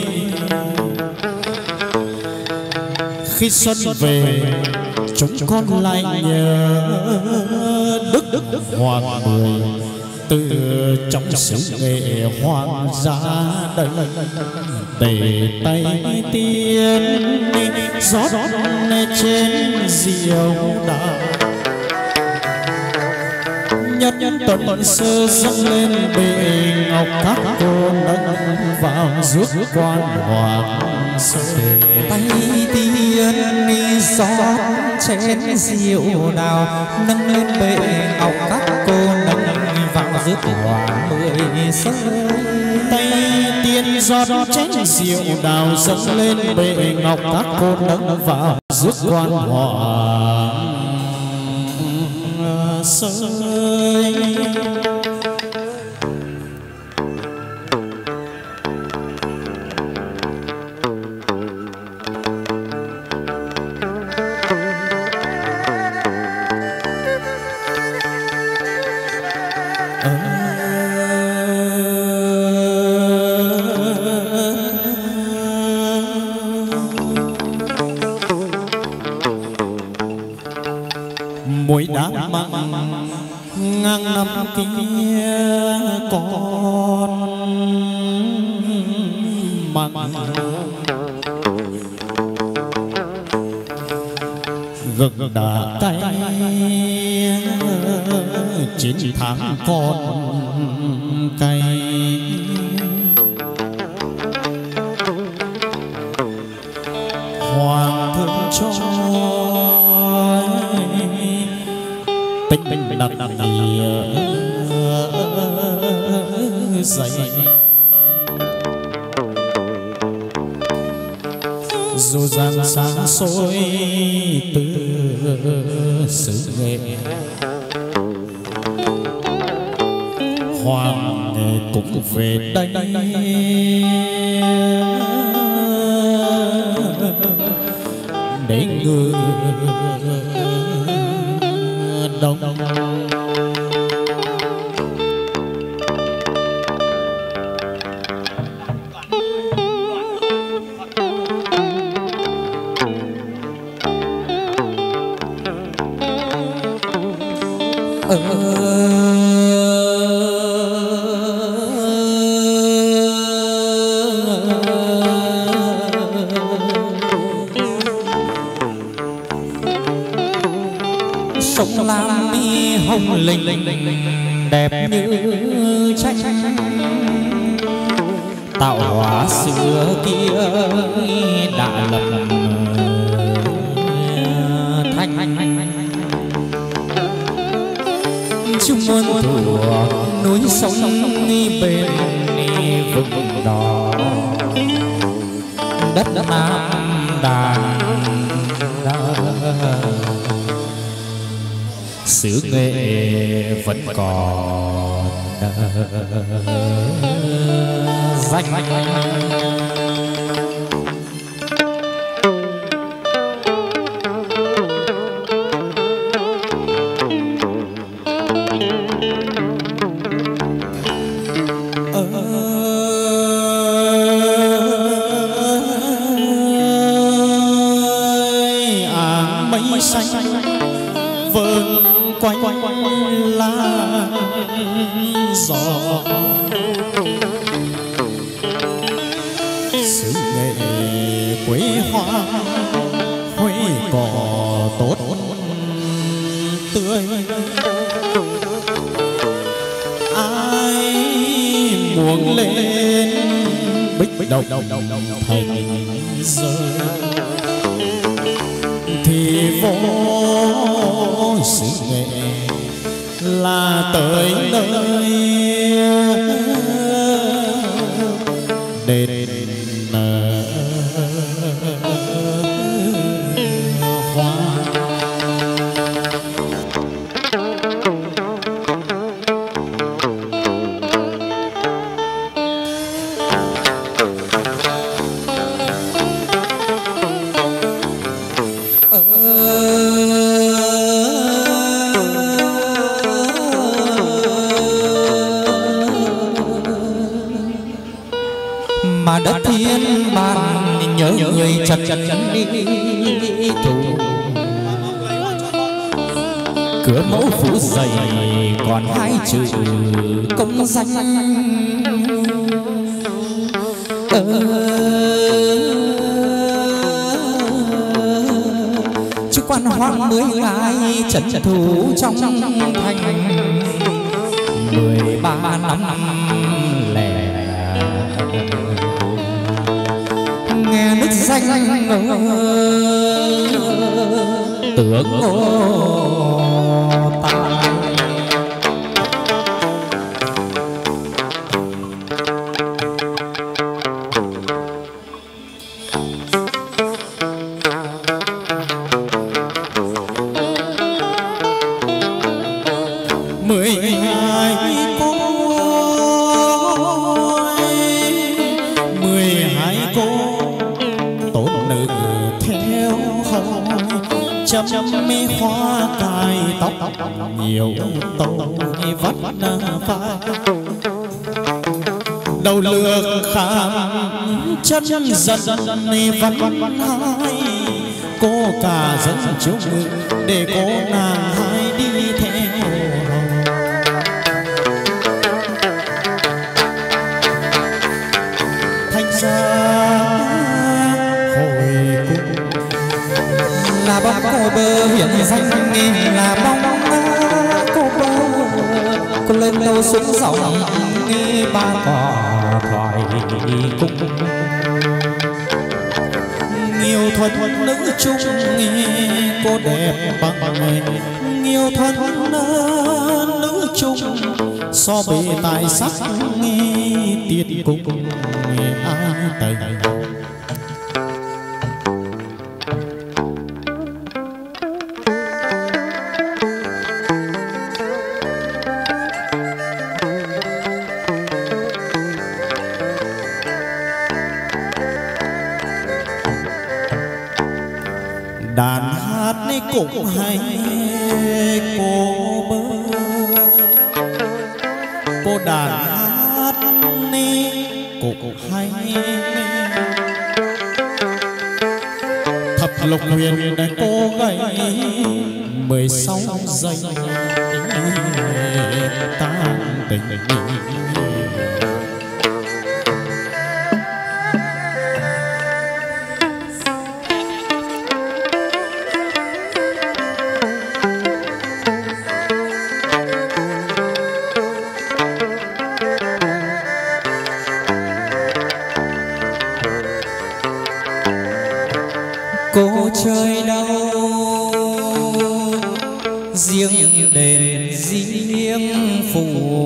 khi xuân về chúng con lại nhớ Đức Hoàng 10 từ trong xứ nghệ hoàng gia đây để tay tiên rót trên rượu đào nhất tuần sơ dâng lên bề ngọc các cô nâng vào rước quan hoàng sơn. Tay tiên đi xót chén rượu đào, nâng lên bệ ngọc các cô nâng vào rước hoàng mười sớm. Tay tiên rót chén rượu đào dâng lên bệ ngọc các cô nâng vào rước quan hoàng sơi. Mỗi đám măng ngang năm kia con măng gừng đà cay 9 tháng con cay. Hoàng thượng cho tinh đặt dậy, dù rằng xa xôi từ xứ nghệ, hoàng cũng về đây để người đông. Sông Lam mi hồng lình đẹp như tranh, tạo hóa xưa kia đã lầm thanh. Chung muôn thuở núi sông bên vừng đỏ, đất Nam đàn xứ Nghệ vẫn còn danh. Mây xanh vờn quanh lá gió, xứ Nghệ quê hoa huế cỏ tốt tươi. Ai muốn lên bích động thành rơi thì vô xứ Nghệ là tới nơi đền hoa. Mà đất thiên ban nhớ người chặt đi thủ, cửa mẫu phủ dày còn 2 chữ công danh. Chứ quan hoang 10 ai trấn thủ trong thành, 13 năm lẻ danh tướng Ngô Tài. 12 cô tốt nữ theo hầu chấm mi hoa cài tóc nhiều tôi vắt vai đầu lược khám chân dần văn hai cô cả dân chung để cô nàng hai đi theo thanh gia hồi cung là bóng cô bơ hiện danh là bóng cô bơ cô lên đâu xuống dòng nghe ba cỏ thoại cung nhiều thuần nữ chung cô đẹp bằng nhiều thuần nữ chung so bề tài sắc tiết cung ai tây đàn hát cũng hay cô bơ cô đàn hát cũng hay thập lục huyền cô gầy 16 giây tan tình cô chơi đâu riêng đền riêng phủ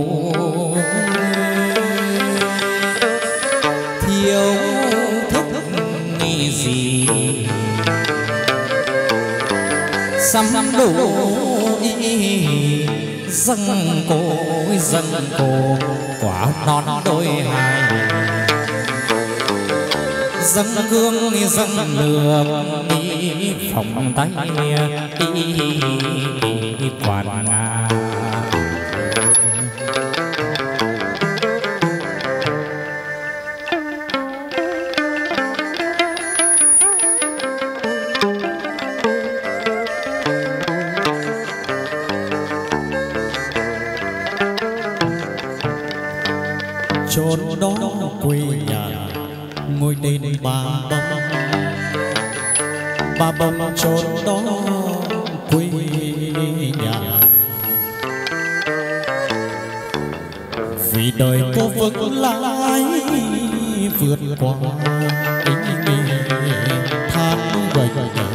thiếu thức gì xăm đủ ý dâng cô quả non đôi hai dâng gương dâng lược phòng tay toàn nga chốn đó quê nhà ngôi đền bà bông chốn đó quê nhà vì đời cô vững lái vượt qua tháng bảy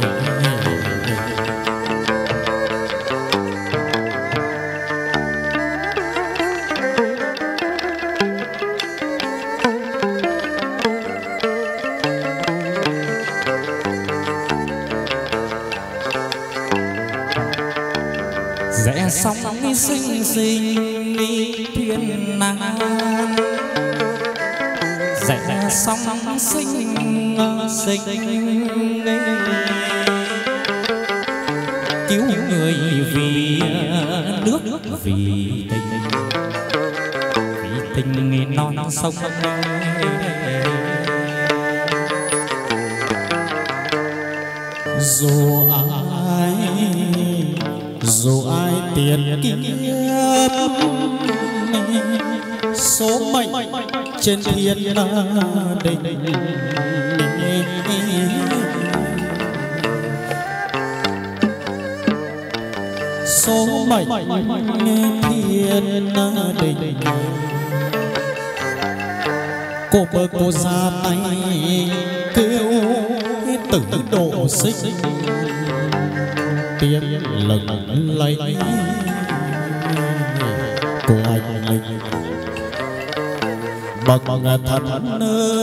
rẽ sóng xinh xinh đi thuyền nan rẽ sóng xinh xinh cứu người vì nước vì tình non sông dù ai tiền kiếp số mệnh trên thiên đình số mệnh thiên đình Cô bơ cô ra tay kêu tử độ xích tiếng lừng lấy của anh linh bậc thần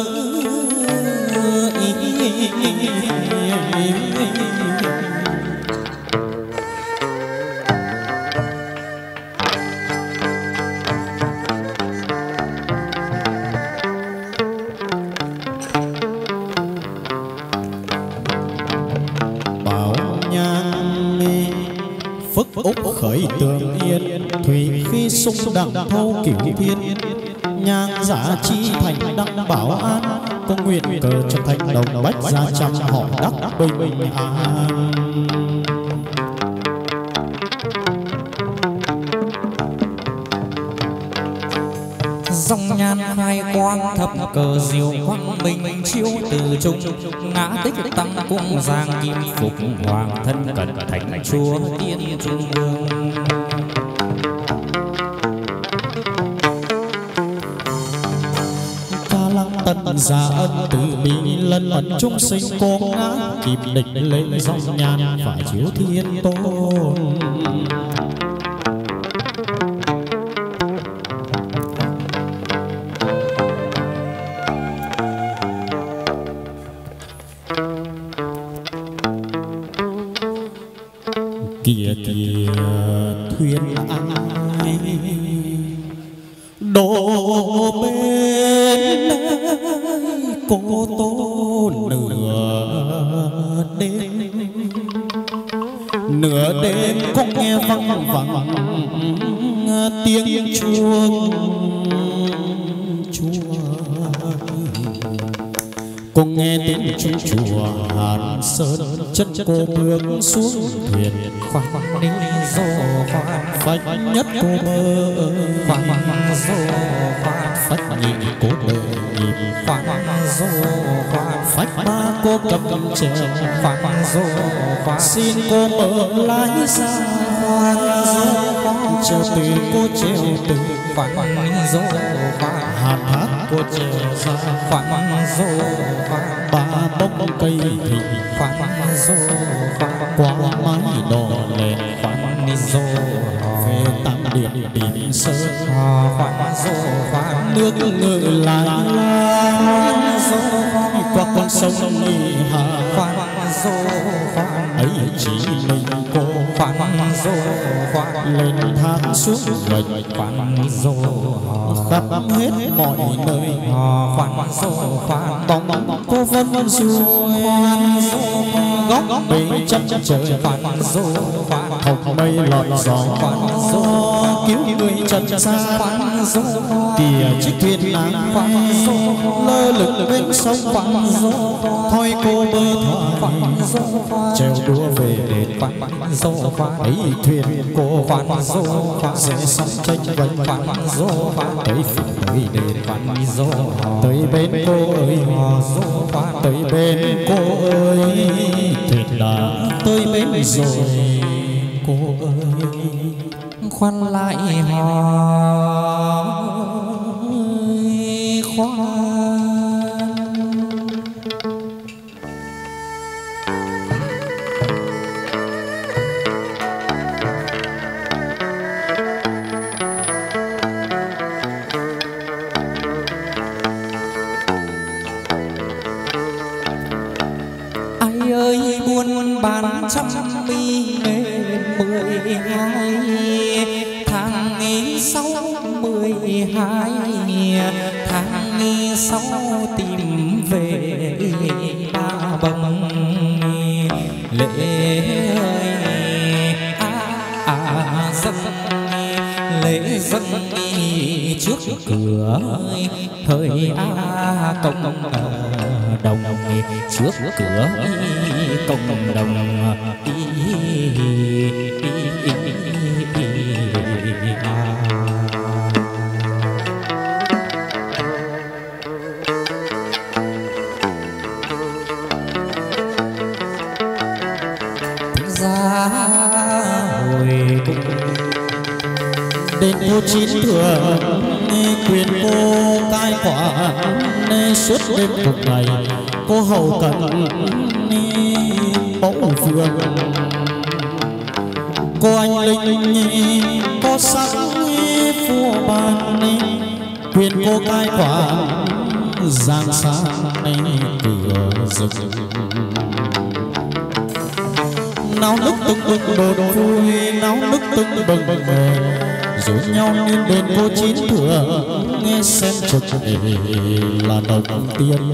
Úc khởi tường yên thủy khi sung đặng thâu cửu thiên nhang giả chi thành đăng bảo an công nguyện cờ cho thành đồng bách gia trăm họ đắc bình an. Dòng nhan khai quang thập cờ diệu quang minh chiếu từ trung ngã tích tăng cung giang kim phục hoàng thân cận thành chúa tiên trung vương. Ca lăng tân gia ân từ bi lần lần chúng sinh cố ngã kịp địch lên dòng nhan phải chiếu thiên tôn. Kìa kìa thuyền ai đổ bên cô tô nửa đêm có nghe văng vẳng tiếng chuông cô nghe tiếng chuông chùa Hàn Sơn chân cô bước xuống thuyền khoan đi dô khoan phách nhất cô mơ khoan dô khoan phách nhị cô đợi nhịp khoan dô khoan phách ba cô cầm chèo khoan dô khoan xin cô mở lái ra khoan dô khoan treo từ cô treo từ khoan dô khoan hàn hát cô treo ra khoan dô khoan ba bông cây thị khoan dô khoan qua mái đỏ lẹn khoan dô về tam điện tìm sơ khoan dô khoan nước ngự lại khoan dô khoan qua con sông Nghi Hà khoan dô khoan ấy chỉ mình cô khoan dô khoan lên thang xuống gạch khoan dô khắp hết mọi nơi khoan dô khoan bóng bóng cô vân du khoan góc bể chân trời khoan dô khoan hồng mây lọt gió khoan dô cứu người chân xa khoan dô kìa chiếc thuyền nàng khoan dô lơ lửng bên sông khoan dô thôi cô bơ thoại khoan dô treo đua về đền khoan dô khoan ấy thuyền cô khoan dô khoan rẽ sóng tranh vanh khoan dô khoan tới phủ tới đền khoan dô tới bên cô ơi dô khoan tới bên cô ơi thuyền đã tới bên rồi cô ơi khoan lại hò khoan ai ơi buôn bán trăm mi mười hai tháng sau 12 tháng sau tìm về ba bông lễ dân lễ dân trước cửa thời công đồng trước cửa công đồng ra hồi cung đền vô chín thượng quyền cô cai quản suốt đêm một ngày, cô hầu cận mẫu phường, cô anh linh có sắc vua ban, quyền cô cai quản giang sang cửa rừng. Náo nức tưng bừng đồn vui, náo nức tưng bừng bừng rủ nhau lên đền cô chín thừa, nghe xem trực là đầu tiên.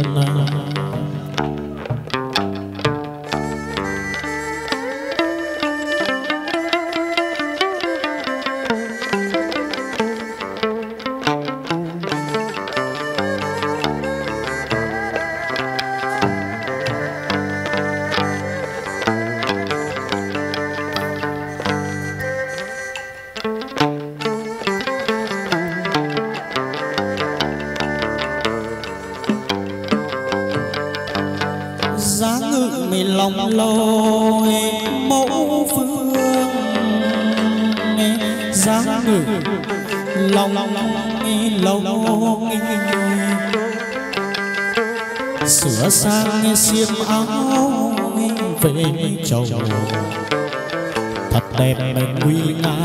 Sửa sang xiêm áo về chồng thật đẹp nguy nga.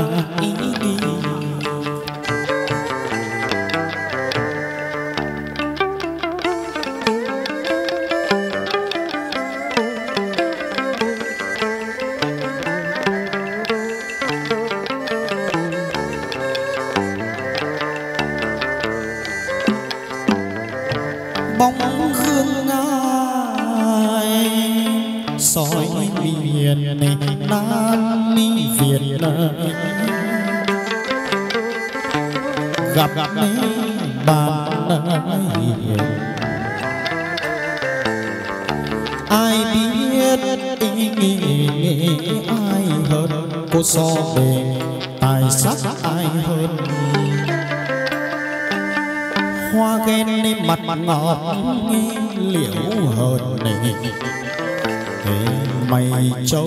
Bóng hương ai soi miền Nam Việt gặp bạn hiền, ai biết ai hơn cô so bề tài sắc ai hơn. Hoa ghen mặt ngọt liễu hơn này mày trâu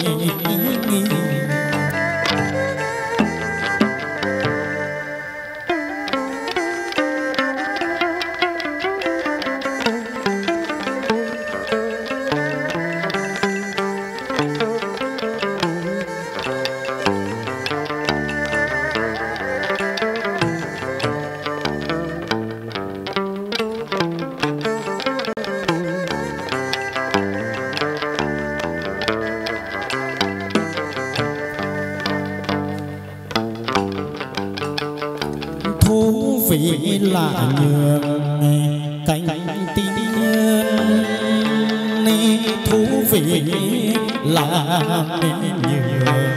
vị lạ nhường cánh tiên, thú vị lạ nhường.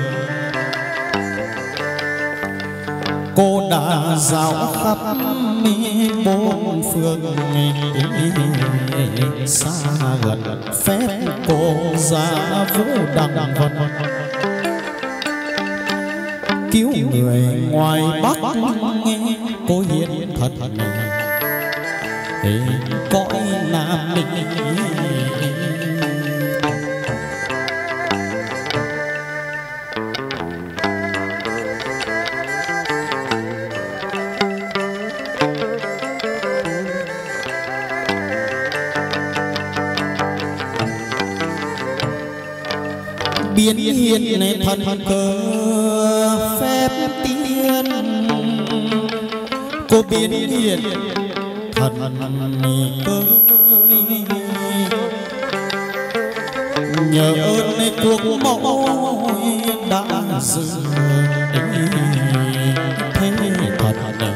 Cô đã dạo khắp bốn phương xa gần, phép cô ra vũ đăng vân cứu người ngoài Bắc. Cô hiền thật cõi Nam Định, biến hiền thần cơ phép tiên. Cô biến hiền thần cơ nhờ ơn cuộc mẫu đã dự thế thật.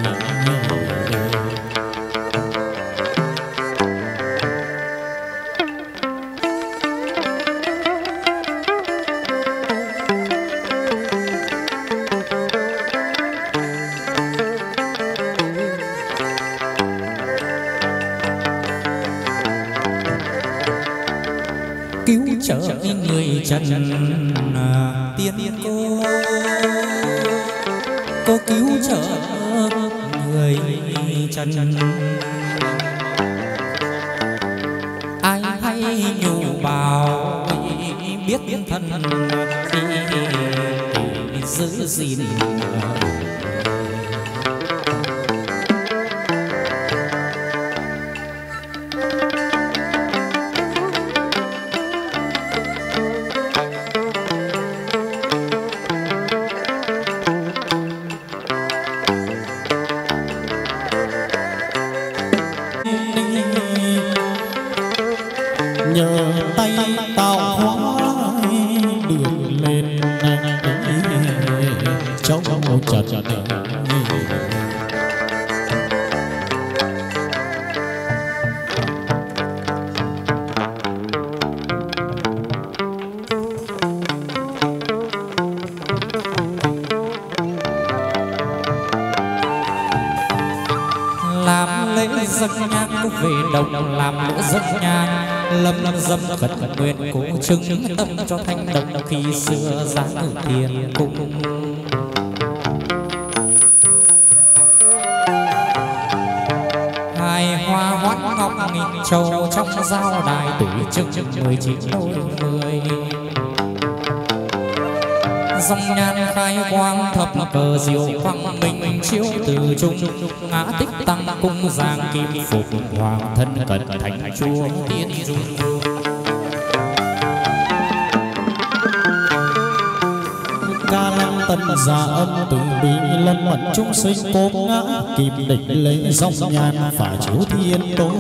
Cứu trợ người trần tiên cô cứu trợ người trần. Ai hay nhủ bảo biết thân giữ gìn nhờ tay tạo hóa được lên trong trận làm lễ dâng nhang về đồng làm lễ dâng nhang lâm dâm khất nguyện cố chứng tâm cho thanh đồng khi xưa dáng ở thiên cung hài hoa hoắt ngọc nghìn châu trong giao đài tuổi trưng 19 đôi 10 dòng nhan khai quang thập cờ diệu quang minh chiếu từ trung ngã tích tăng cung giang kim phục hoàng thân cận thành chúa tiên dung ca lăng tân gia âm từ bi lân mật chúng sinh cố ngã kịp địch lấy dòng nhan phải chiếu thiên tôn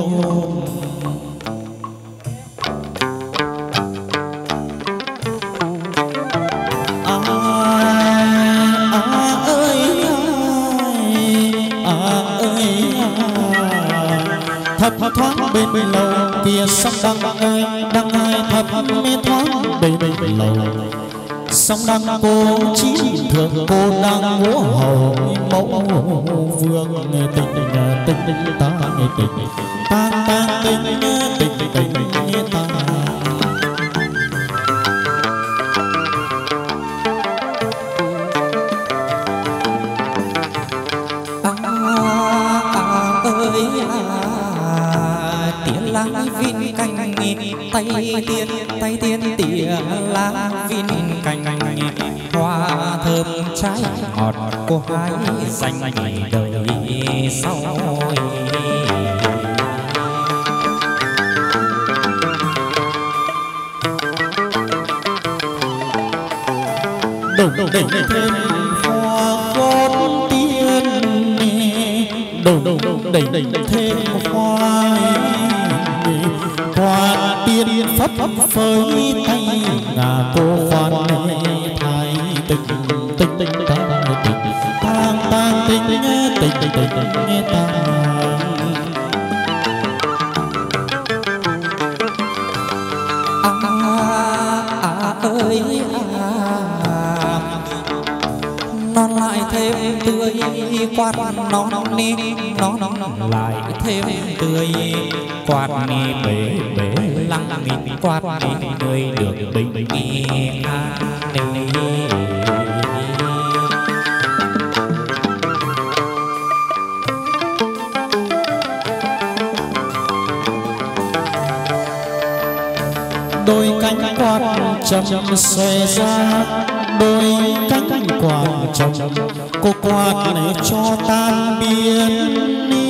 thấp thoáng bên lầu kia sông đăng ai thấp mê thoáng bên lầu sông đăng cô chí thượng cô đang múa hầu mẫu vương tình ta tình ta vin canh tay tiên tỉa lá vin canh hoa thơm trái ngọt cô hái dành đời sau đồng thêm hoa cốt tiên đồng thêm hoa tiên pháp phơi tay ngà cô khoan thái tình tang ơi non lại thêm tươi quạt non nó lại thêm tươi quạt bể lăng quạt người được bình an đôi cánh quạt chậm xòe ra đôi cánh quạt chậm cô quạt này cho tan biến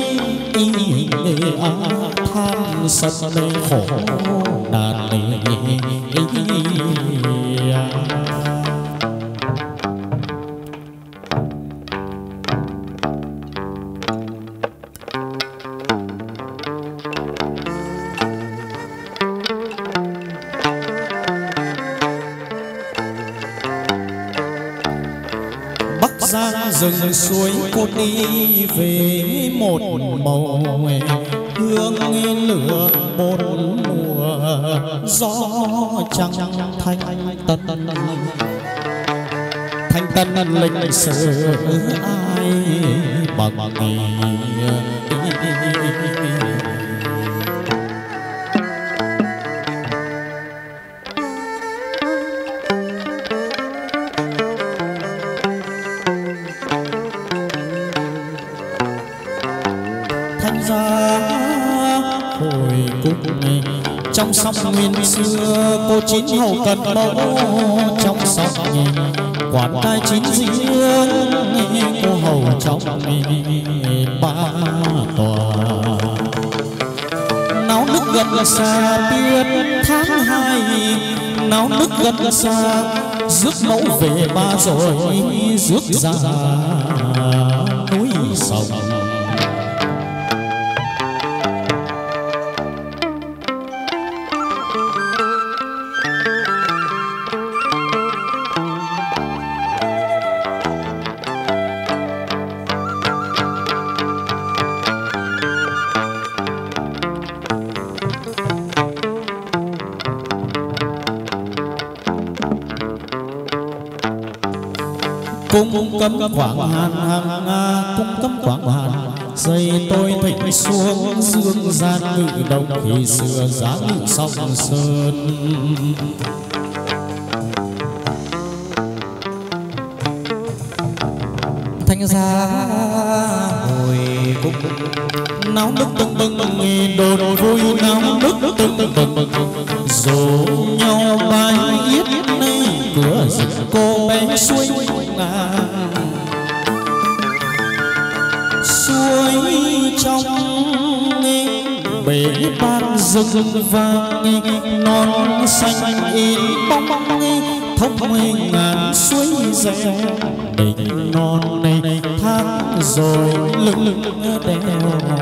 than sân đây khổ đàn Giang rừng suối cốt đi về một màu hương lửa bốn mùa gió trăng thanh tân lịch sử ai bằng trong sông nguyên xưa cô chín hầu cần mẫu trong sông quán cai chín riêng cô hầu trong ba tòa náo nức gần xa tiết tháng 2, náo nức gần xa rước mẫu về ba rồi rước ra núi sông. Cung cấm quảng hàn cung cấm quảng hàn dây tôi thịnh xuống dương gian ngự động khi xưa giá ngự song sơn. Thanh gia hồi cung náo nức tưng bừng đồn vui náo nức tưng bừng rủ nhau bài yết nay cửa rực cô bé xuôi suối trong bể ban rừng vàng non xanh in bóng thông ngàn suối reo đỉnh non này thác rồi lưng đèo.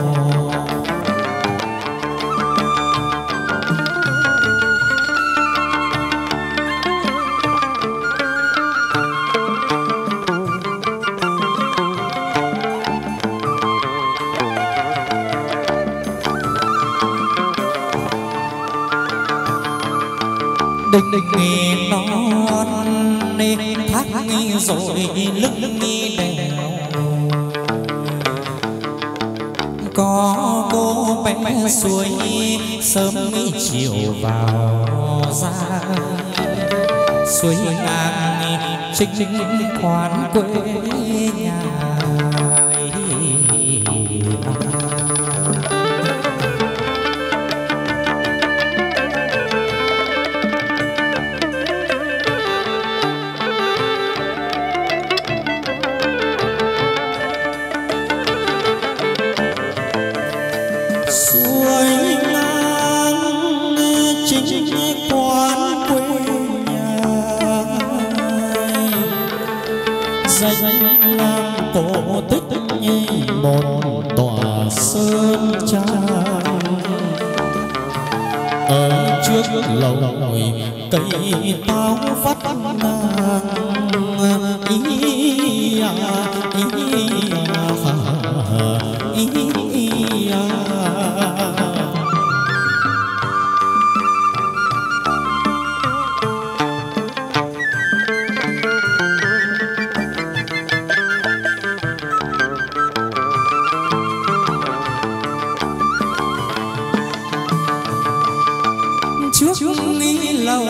Đỉnh non thác rồi lưng đèo có cô bé suối sớm chiều vào ra suối ngang trinh khoan quê nhà. Danh lam cổ tích một tòa sơn trang ở trước lầu cây táo vắt ngang ý à. Trước nghi lầu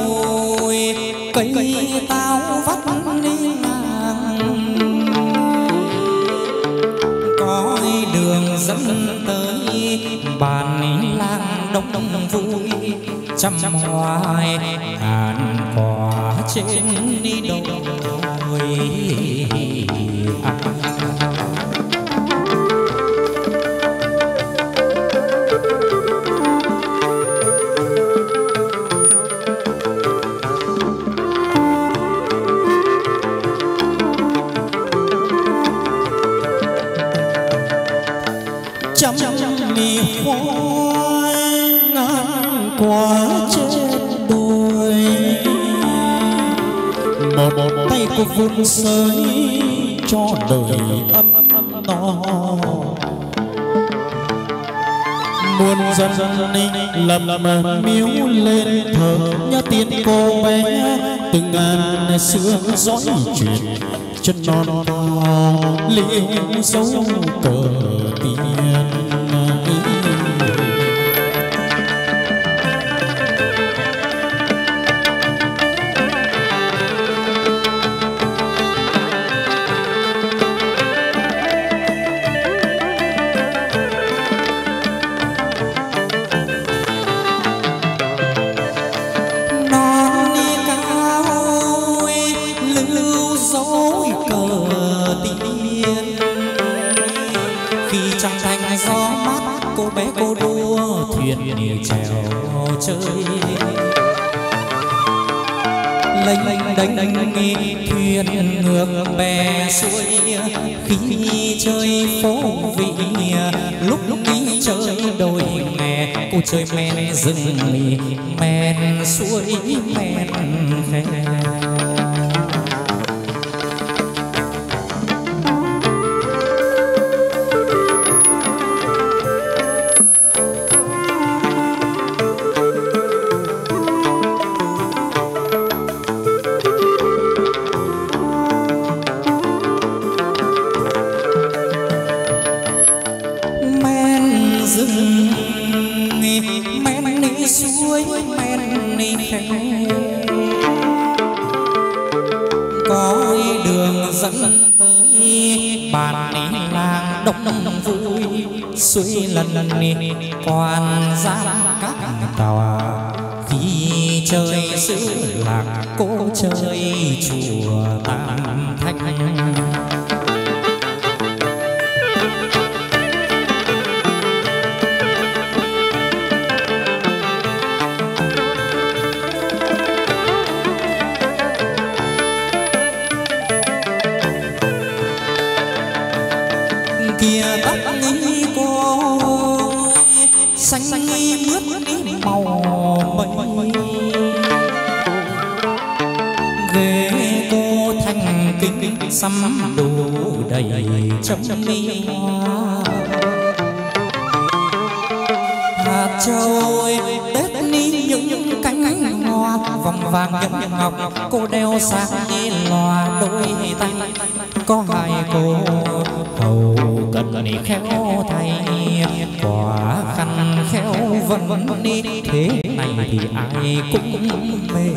cây táo vắt ngang có đường dẫn tới bàn làng đông đông vui trăm hoa ngàn quả trên đi đồi. Trăm mì hoa ngàn quả trên đồi một tay cô vun sới cho đời ấm no muôn dân lầm miếu lên thờ nhớ tiếng cô bé từng ngàn xưa dõi truyền chân non cao liễu dấu cờ tiền. Trong tay thuyền chèo chơi lênh đênh thuyền ngược bè xuôi khi chơi phố vị lúc đi chơi đồi nghe cô chơi men rừng men suối men khe suối lần quan giang các tàu khi chơi xứ lạc cô chơi chùa Tam Thanh kia tóc nghĩ cô xanh mướt màu mây ghế cô thanh kính xăm đủ đầy trong mi hoa hạt châu tết ní những cánh hoa vòng vàng nhẫn ngọc cô đeo sang như lòa đôi tay có hai cô hầu cần khéo thay quả khăn khéo vẫn đi thế này thì ai cũng mê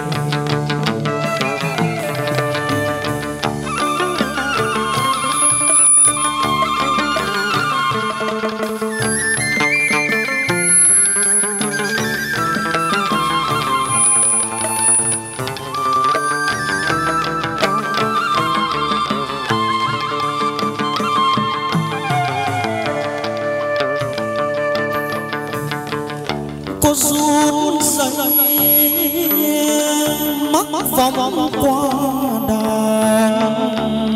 vòng qua đàn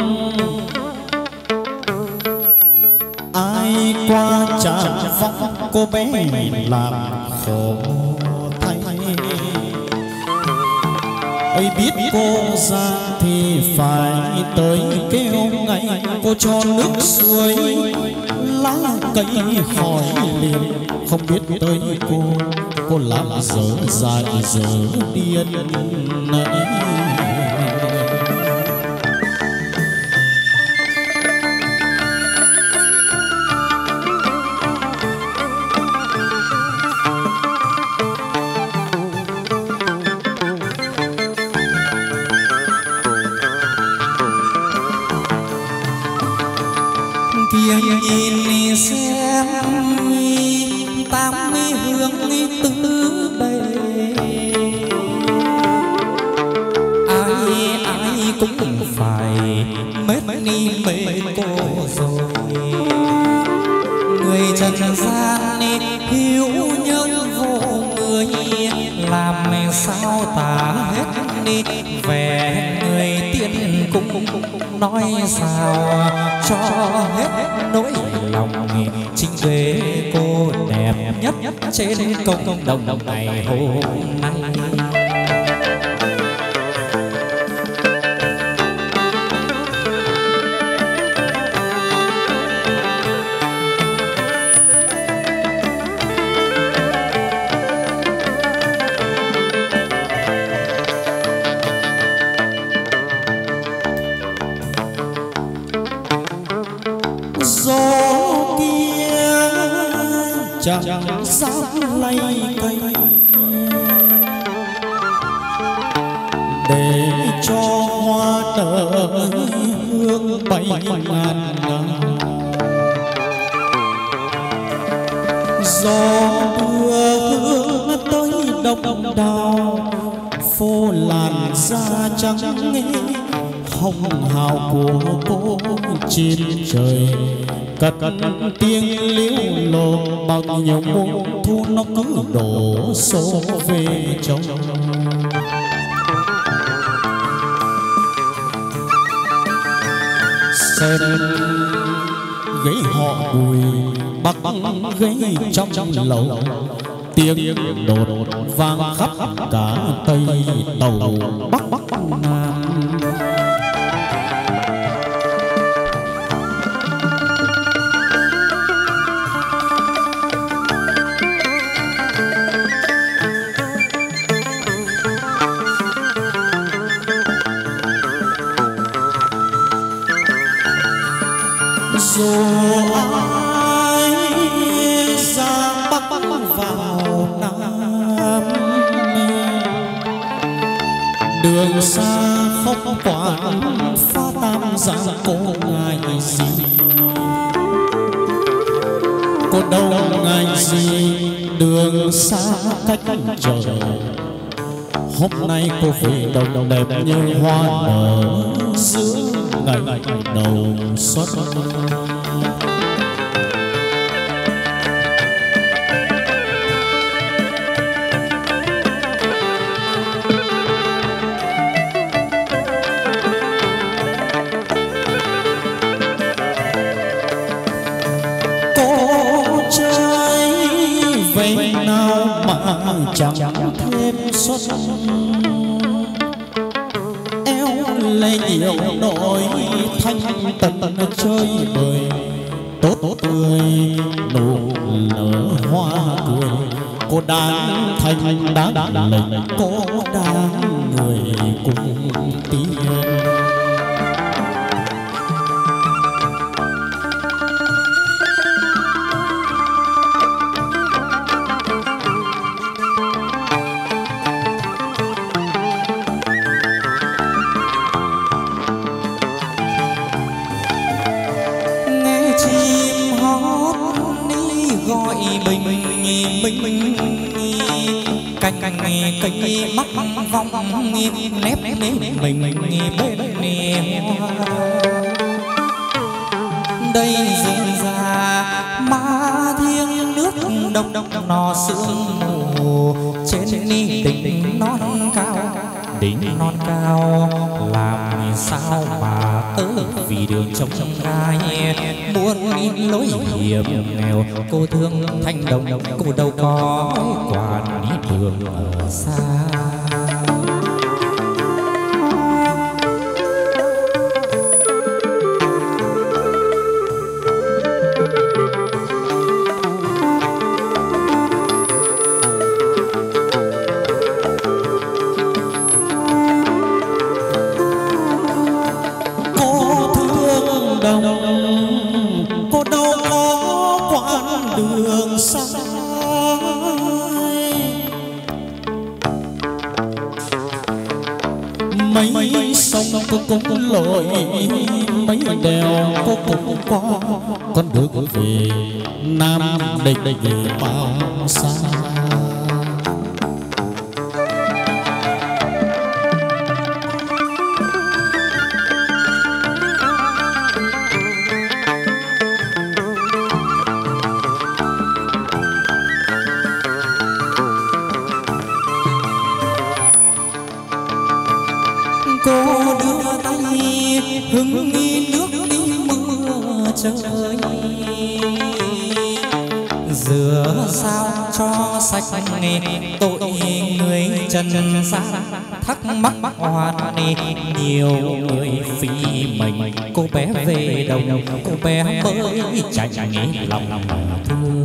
ai qua chạm vòng cô bé làm khổ thay ơi biết cô ra thì phải tới kêu ngày cô cho nước suối lá cây hỏi liền không biết tới cô làm dở dài dở điên này kia nhìn xem tám hướng tứ bề ai cũng phải mết mê cô rồi người trần gian hiếu nhân vô người làm sao tả hết đi về người tiên cũng nói sao cho hết nỗi lòng chính về cô đẹp nhất trên công đồng ngày hôm nay gió kia chẳng dám lay cây để cho hoa nở hương bay ngàn ngàn gió đưa hương tới đồng đào phô làn da trắng hồng hào của cô trên trời. Cất tiếng liễu lộ bao nhiêu mùa thu nó cứ đổ xô về trong. Xem ghế họ Bùi bắc ghế trong lầu, tiếng đột vang khắp cả Tây Tàu Bắc Nam. Dù ai ra Bắc vào Nam, đường xa không quản pha tam giang cô ngại gì, cô đâu ngại gì đường xa cách trời. Hôm nay cô về đồng đẹp như hoa nở giữa ngày đầu xuân. Cô trai về nào mà chẳng thêm xuân, lấy nhiều nỗi thanh tần chơi bời tốt tươi nụ nở hoa cười. Cô đang thanh đáng lệnh, cô đang người cùng tiên. Cành cây mắc vòng nép mình bên đây rừng già ma thiêng nước đông nò sương mù. Trên ni đỉnh non cao, đỉnh non cao làm sao mà tớ vì đường trông gai muôn lối hiểm nghèo. Cô thương thanh đồng cô đâu có quản đường ở xa. Cô đâu có quãng đường xa, mấy sông cô cũng lội, mấy đèo cô cũng qua, con đường về Nam Định về bao xa. Cô đưa tay hứng nước đi mưa trời, rửa sao cho sạch tội người trần gian. Thắc mắc oan nhiều người phi mình, cô bé về đồng cô bé mới chạy lòng thương.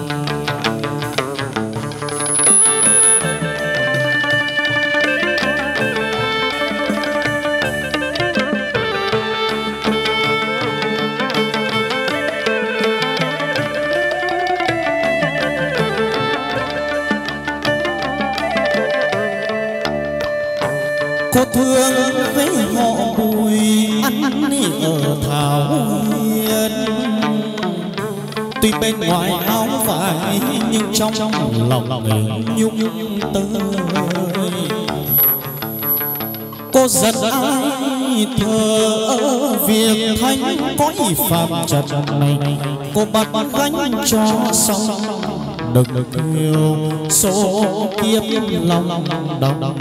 Cô thương với họ Bùi ăn ở Thảo Nguyên, tuy bên ngoài áo vải nhưng trong lòng mình nhung tơi. cô giận ai thờ việc thanh cõi phàm trần này, cô bắt gánh cho xong đừng yêu số kiếp lòng đau.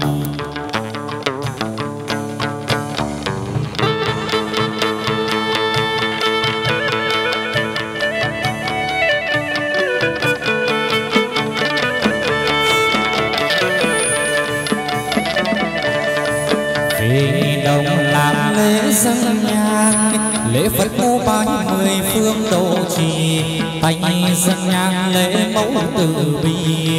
Vì đồng làm lễ dâng nhang, lễ Phật cô bái mười phương độ trì, tay dâng nhang lễ mẫu từ bi.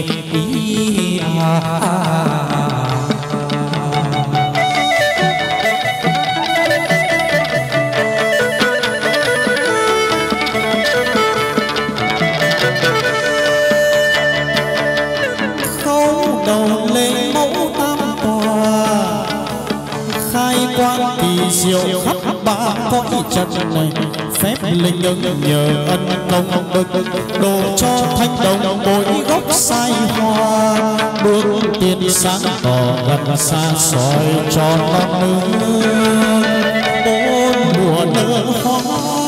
Khấu đầu lễ mẫu tam tòa, khai quang kỳ diệu khắp ba cõi trần này, phép linh ứng nhờ ân công đức độ cho thanh đồng bội gốc sai hoa, bước tiên sáng tỏ gần xa soi cho non nước bốn mùa nở hoa.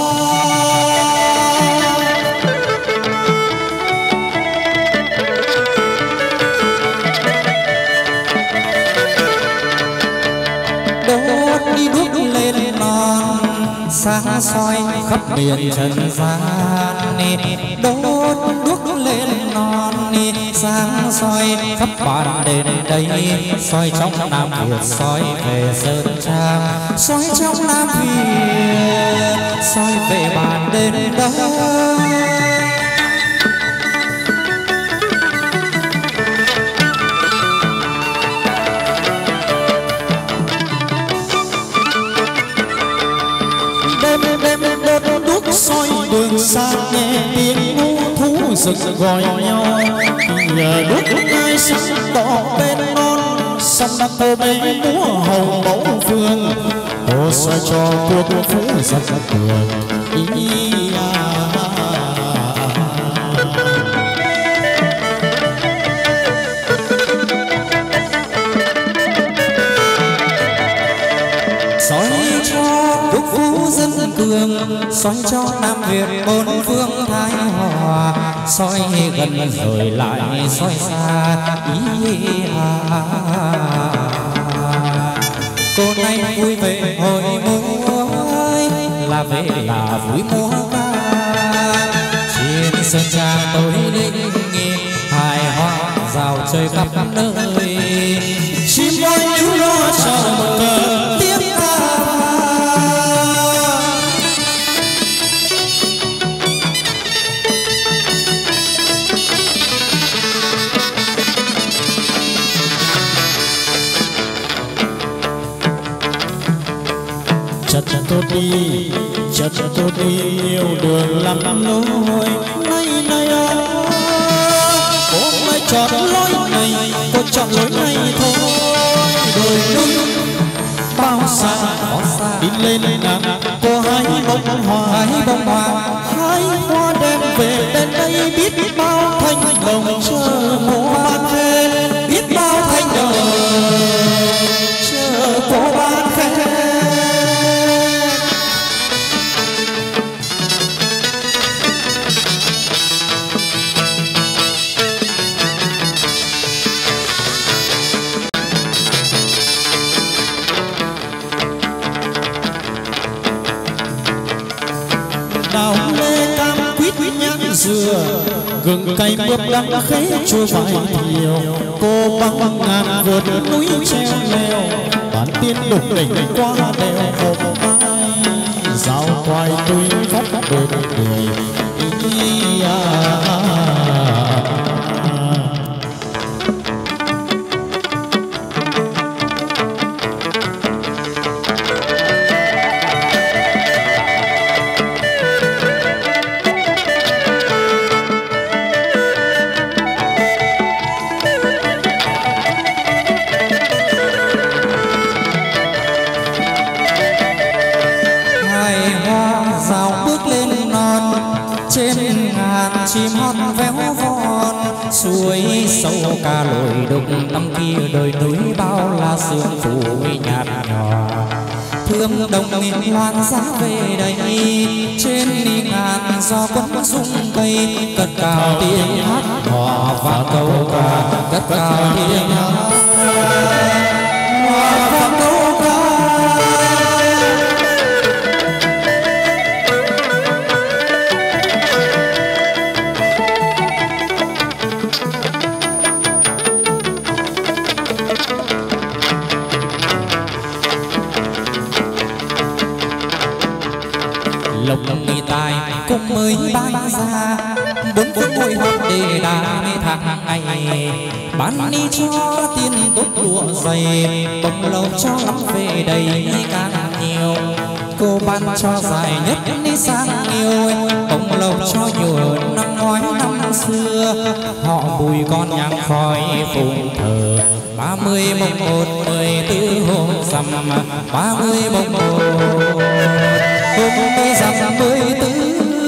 Đốt đi đuốc lên non sáng soi khắp miền trần gian, đốt đuốc lên non sáng soi khắp bản đền đây, soi trong Nam Việt soi về Sơn Trang, soi trong Nam Việt soi về bản đền đây. Đốt đuốc soi đường xa, nghe tiếng ngu thú rực gọi nhau, nhờ đuốc ai sáng tỏ bên non sông Nam cô bê múa hầu mẫu vương, cô soi cho quốc phú rất tường. Soi cho quốc phú dân cường, soi cho Nam Việt bốn phương thái hòa, soi gần rồi lại soi xa. Cô nay vui về hồi múa là về là vui múa ca, trên Sơn Trang tôi linh nghi hài hòa rào chơi khắp nơi, chim voi níu lo chào mừng tiếng ca. Chật tôi đi nhiều đường lắm lối, nay cô mới chọn lối này, cô chọn lối này thôi. Đồi núi bao xa đi lên ngàn, cô hái bông hoa, hái hoa đem về đến đây, biết bao thanh đồng chờ cô ban khen, biết bao thanh đồng chờ cô ban khen. Đào lê cam quýt nhãn dừa, gừng cay mướp đắng khế chua vải thiều, cô băng ngàn vượt núi treo leo, bản tiên đục đỉnh qua đèo hộp mai, giao quài tuy vóc đôi người. chim suối sâu ca lội đục tâm kia đồi núi bao la sương phủ nhạt nhòa thương đồng loan giá về đây trên đi ngàn do quân dung cây cất cao tiếng hát hò và câu ca cất cao tiếng hát hò và câu ca. Lộc người tài cũng mới ban ra bốn phương ngôi hộp đề đà tháng ngày bán đi cho tiền tốt lụa dày bông lộc cho lắm về đầy càng nhiều cô ban cho dài nhất đi sang nhiều bông lộc cho nhiều năm ngoái năm xưa họ bùi con nhang khói phụng thờ 30 mùng 1 14 hôm rằm 30 mùng 1 hôm rằm 14.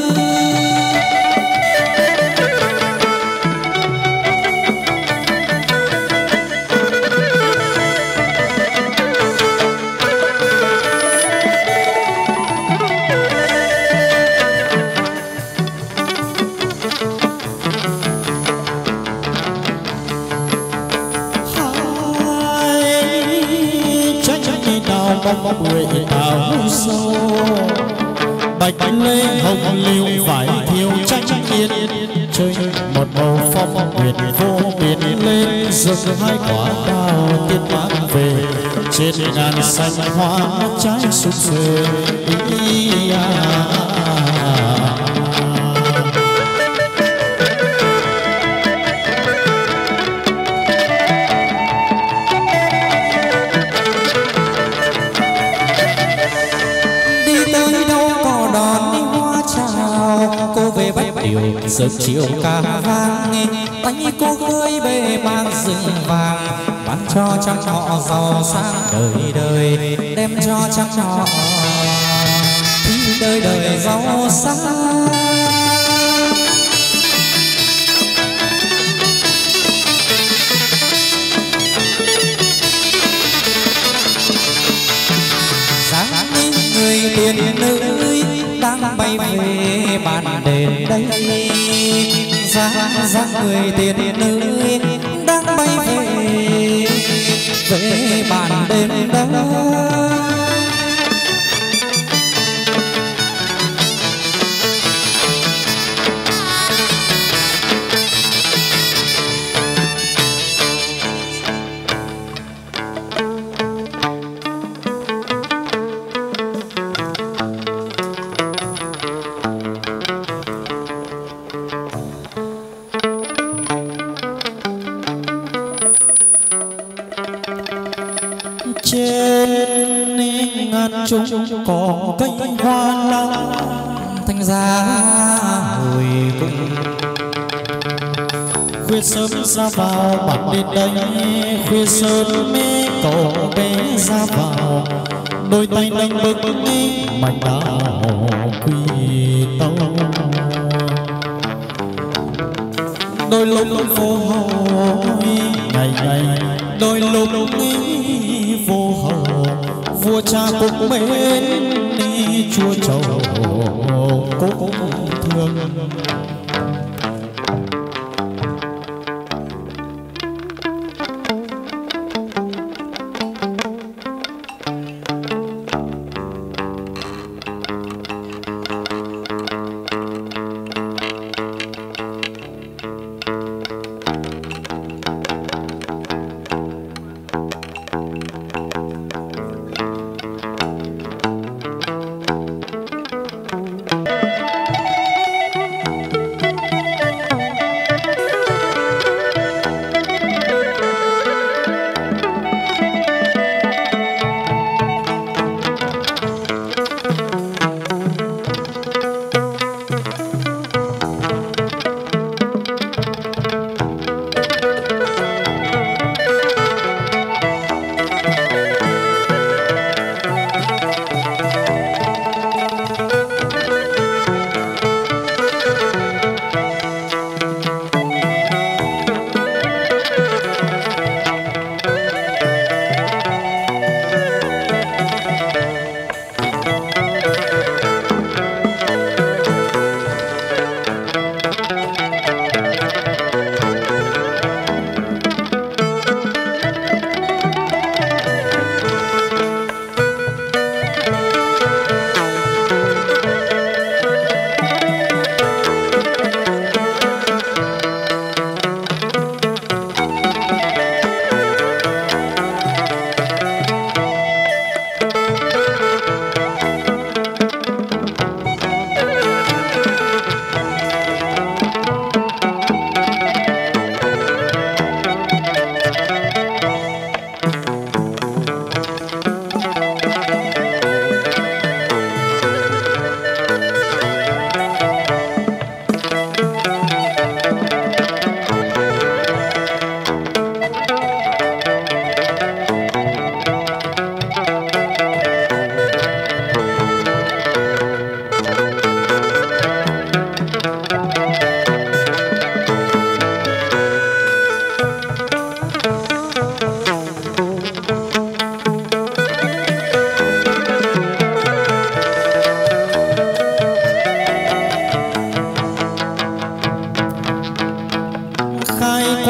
Bóng bưởi áo sâu bạch lê hồng liễu vải thiêu tranh yên chơi một màu phong nguyệt vô biên lên rực hai quả đào tiên mang về trên ngàn xanh hoa trái sum xuê. Sớm chiều ca vang tay cô khơi bê mang rừng vàng bán cho trăm họ giàu sang đời đời đem cho trăm họ đời đời giàu sang. Dáng người tiền nữ đang bay về bàn đền đây dáng người tiền nữ đang bay về bàn đền đây. Chúng có cây hoa lá thanh giá hồi cung khuya sớm ra vào bạn đến đây khuya sớm mê cậu bé ra vào đôi tay nâng bức mảnh đào quỳ tâu đôi lúc vô hậu ngày ngày đôi lúc vô hậu vua cha cũng mến đi chúa trầu cũng thương.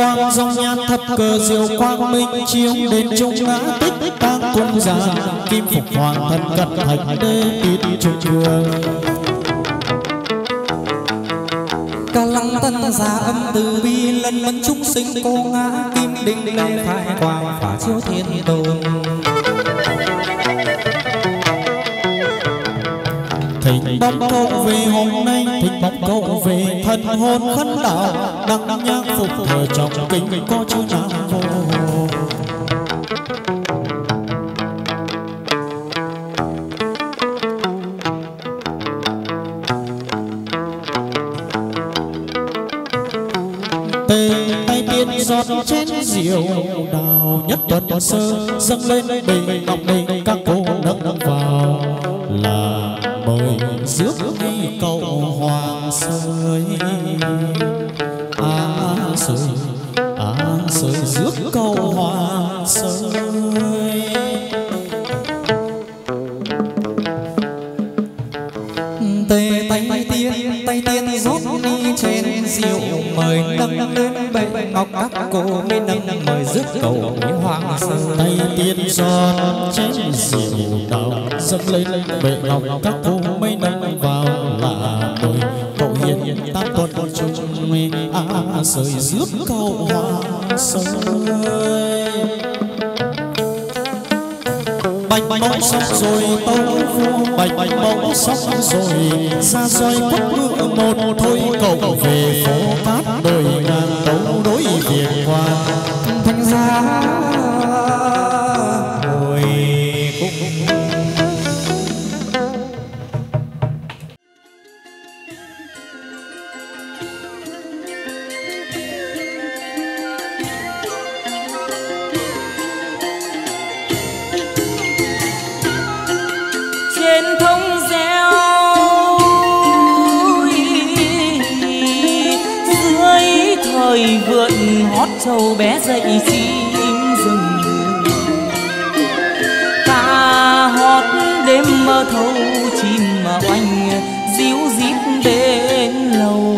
quang dòng nhan thập cờ diệu quang minh chiếu đến trung ngã tích tang cung già kim phục hoàng thần cận thành đế tín trung trường. Ca lăng tân gia âm từ bi lần mẫn chúng sinh cô ngã kim đinh lê khai quang phá chiếu thiên tôn. Thỉnh bóng cậu về hôm nay, thỉnh bóng cậu về thần hồn khấn đạo đăng nhang phục thờ trọng kính có chữ Nam Mô. Tay tiên giọt trên rượu đào nhất tuần sơ dâng lên bình ngọc bình các cô nâng vào là mời rước đi cầu hoàng sơi sơi rước cầu hoàng sơi. tay tiên rót đi trên rượu mời nâng lên bệ ngọc các cô mới nâng mời rước cầu hoàng sơi. Tay tiên rót trên rượu đào dâng lên bệ ngọc các cô mới nâng vào là mời cậu hiền tam tuần chung sơi rước cầu hoàng sơi. Bạch mẫu xong rồi tấu vua bạch mẫu xong rồi xa xôi quốc ngữ một thôi cậu về phố cát đồi ngàn tấu đối việt hoàng thành ra hồi cung. Trên thông reo dưới thời vượn hót trâu bé dậy chim rừng ca hót đêm mơ thâu chim mà oanh díu dít bên lầu.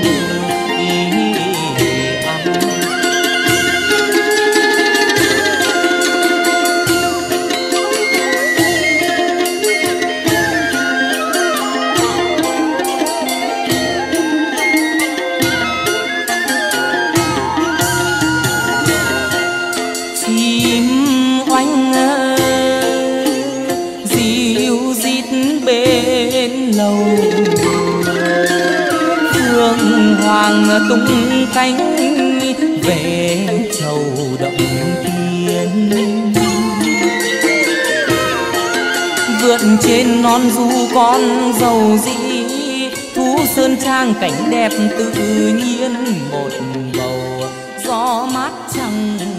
Phương hoàng tung cánh về chầu động tiên vượt trên non du con dầu dĩ thú sơn trang cảnh đẹp tự nhiên một bầu gió mát trăng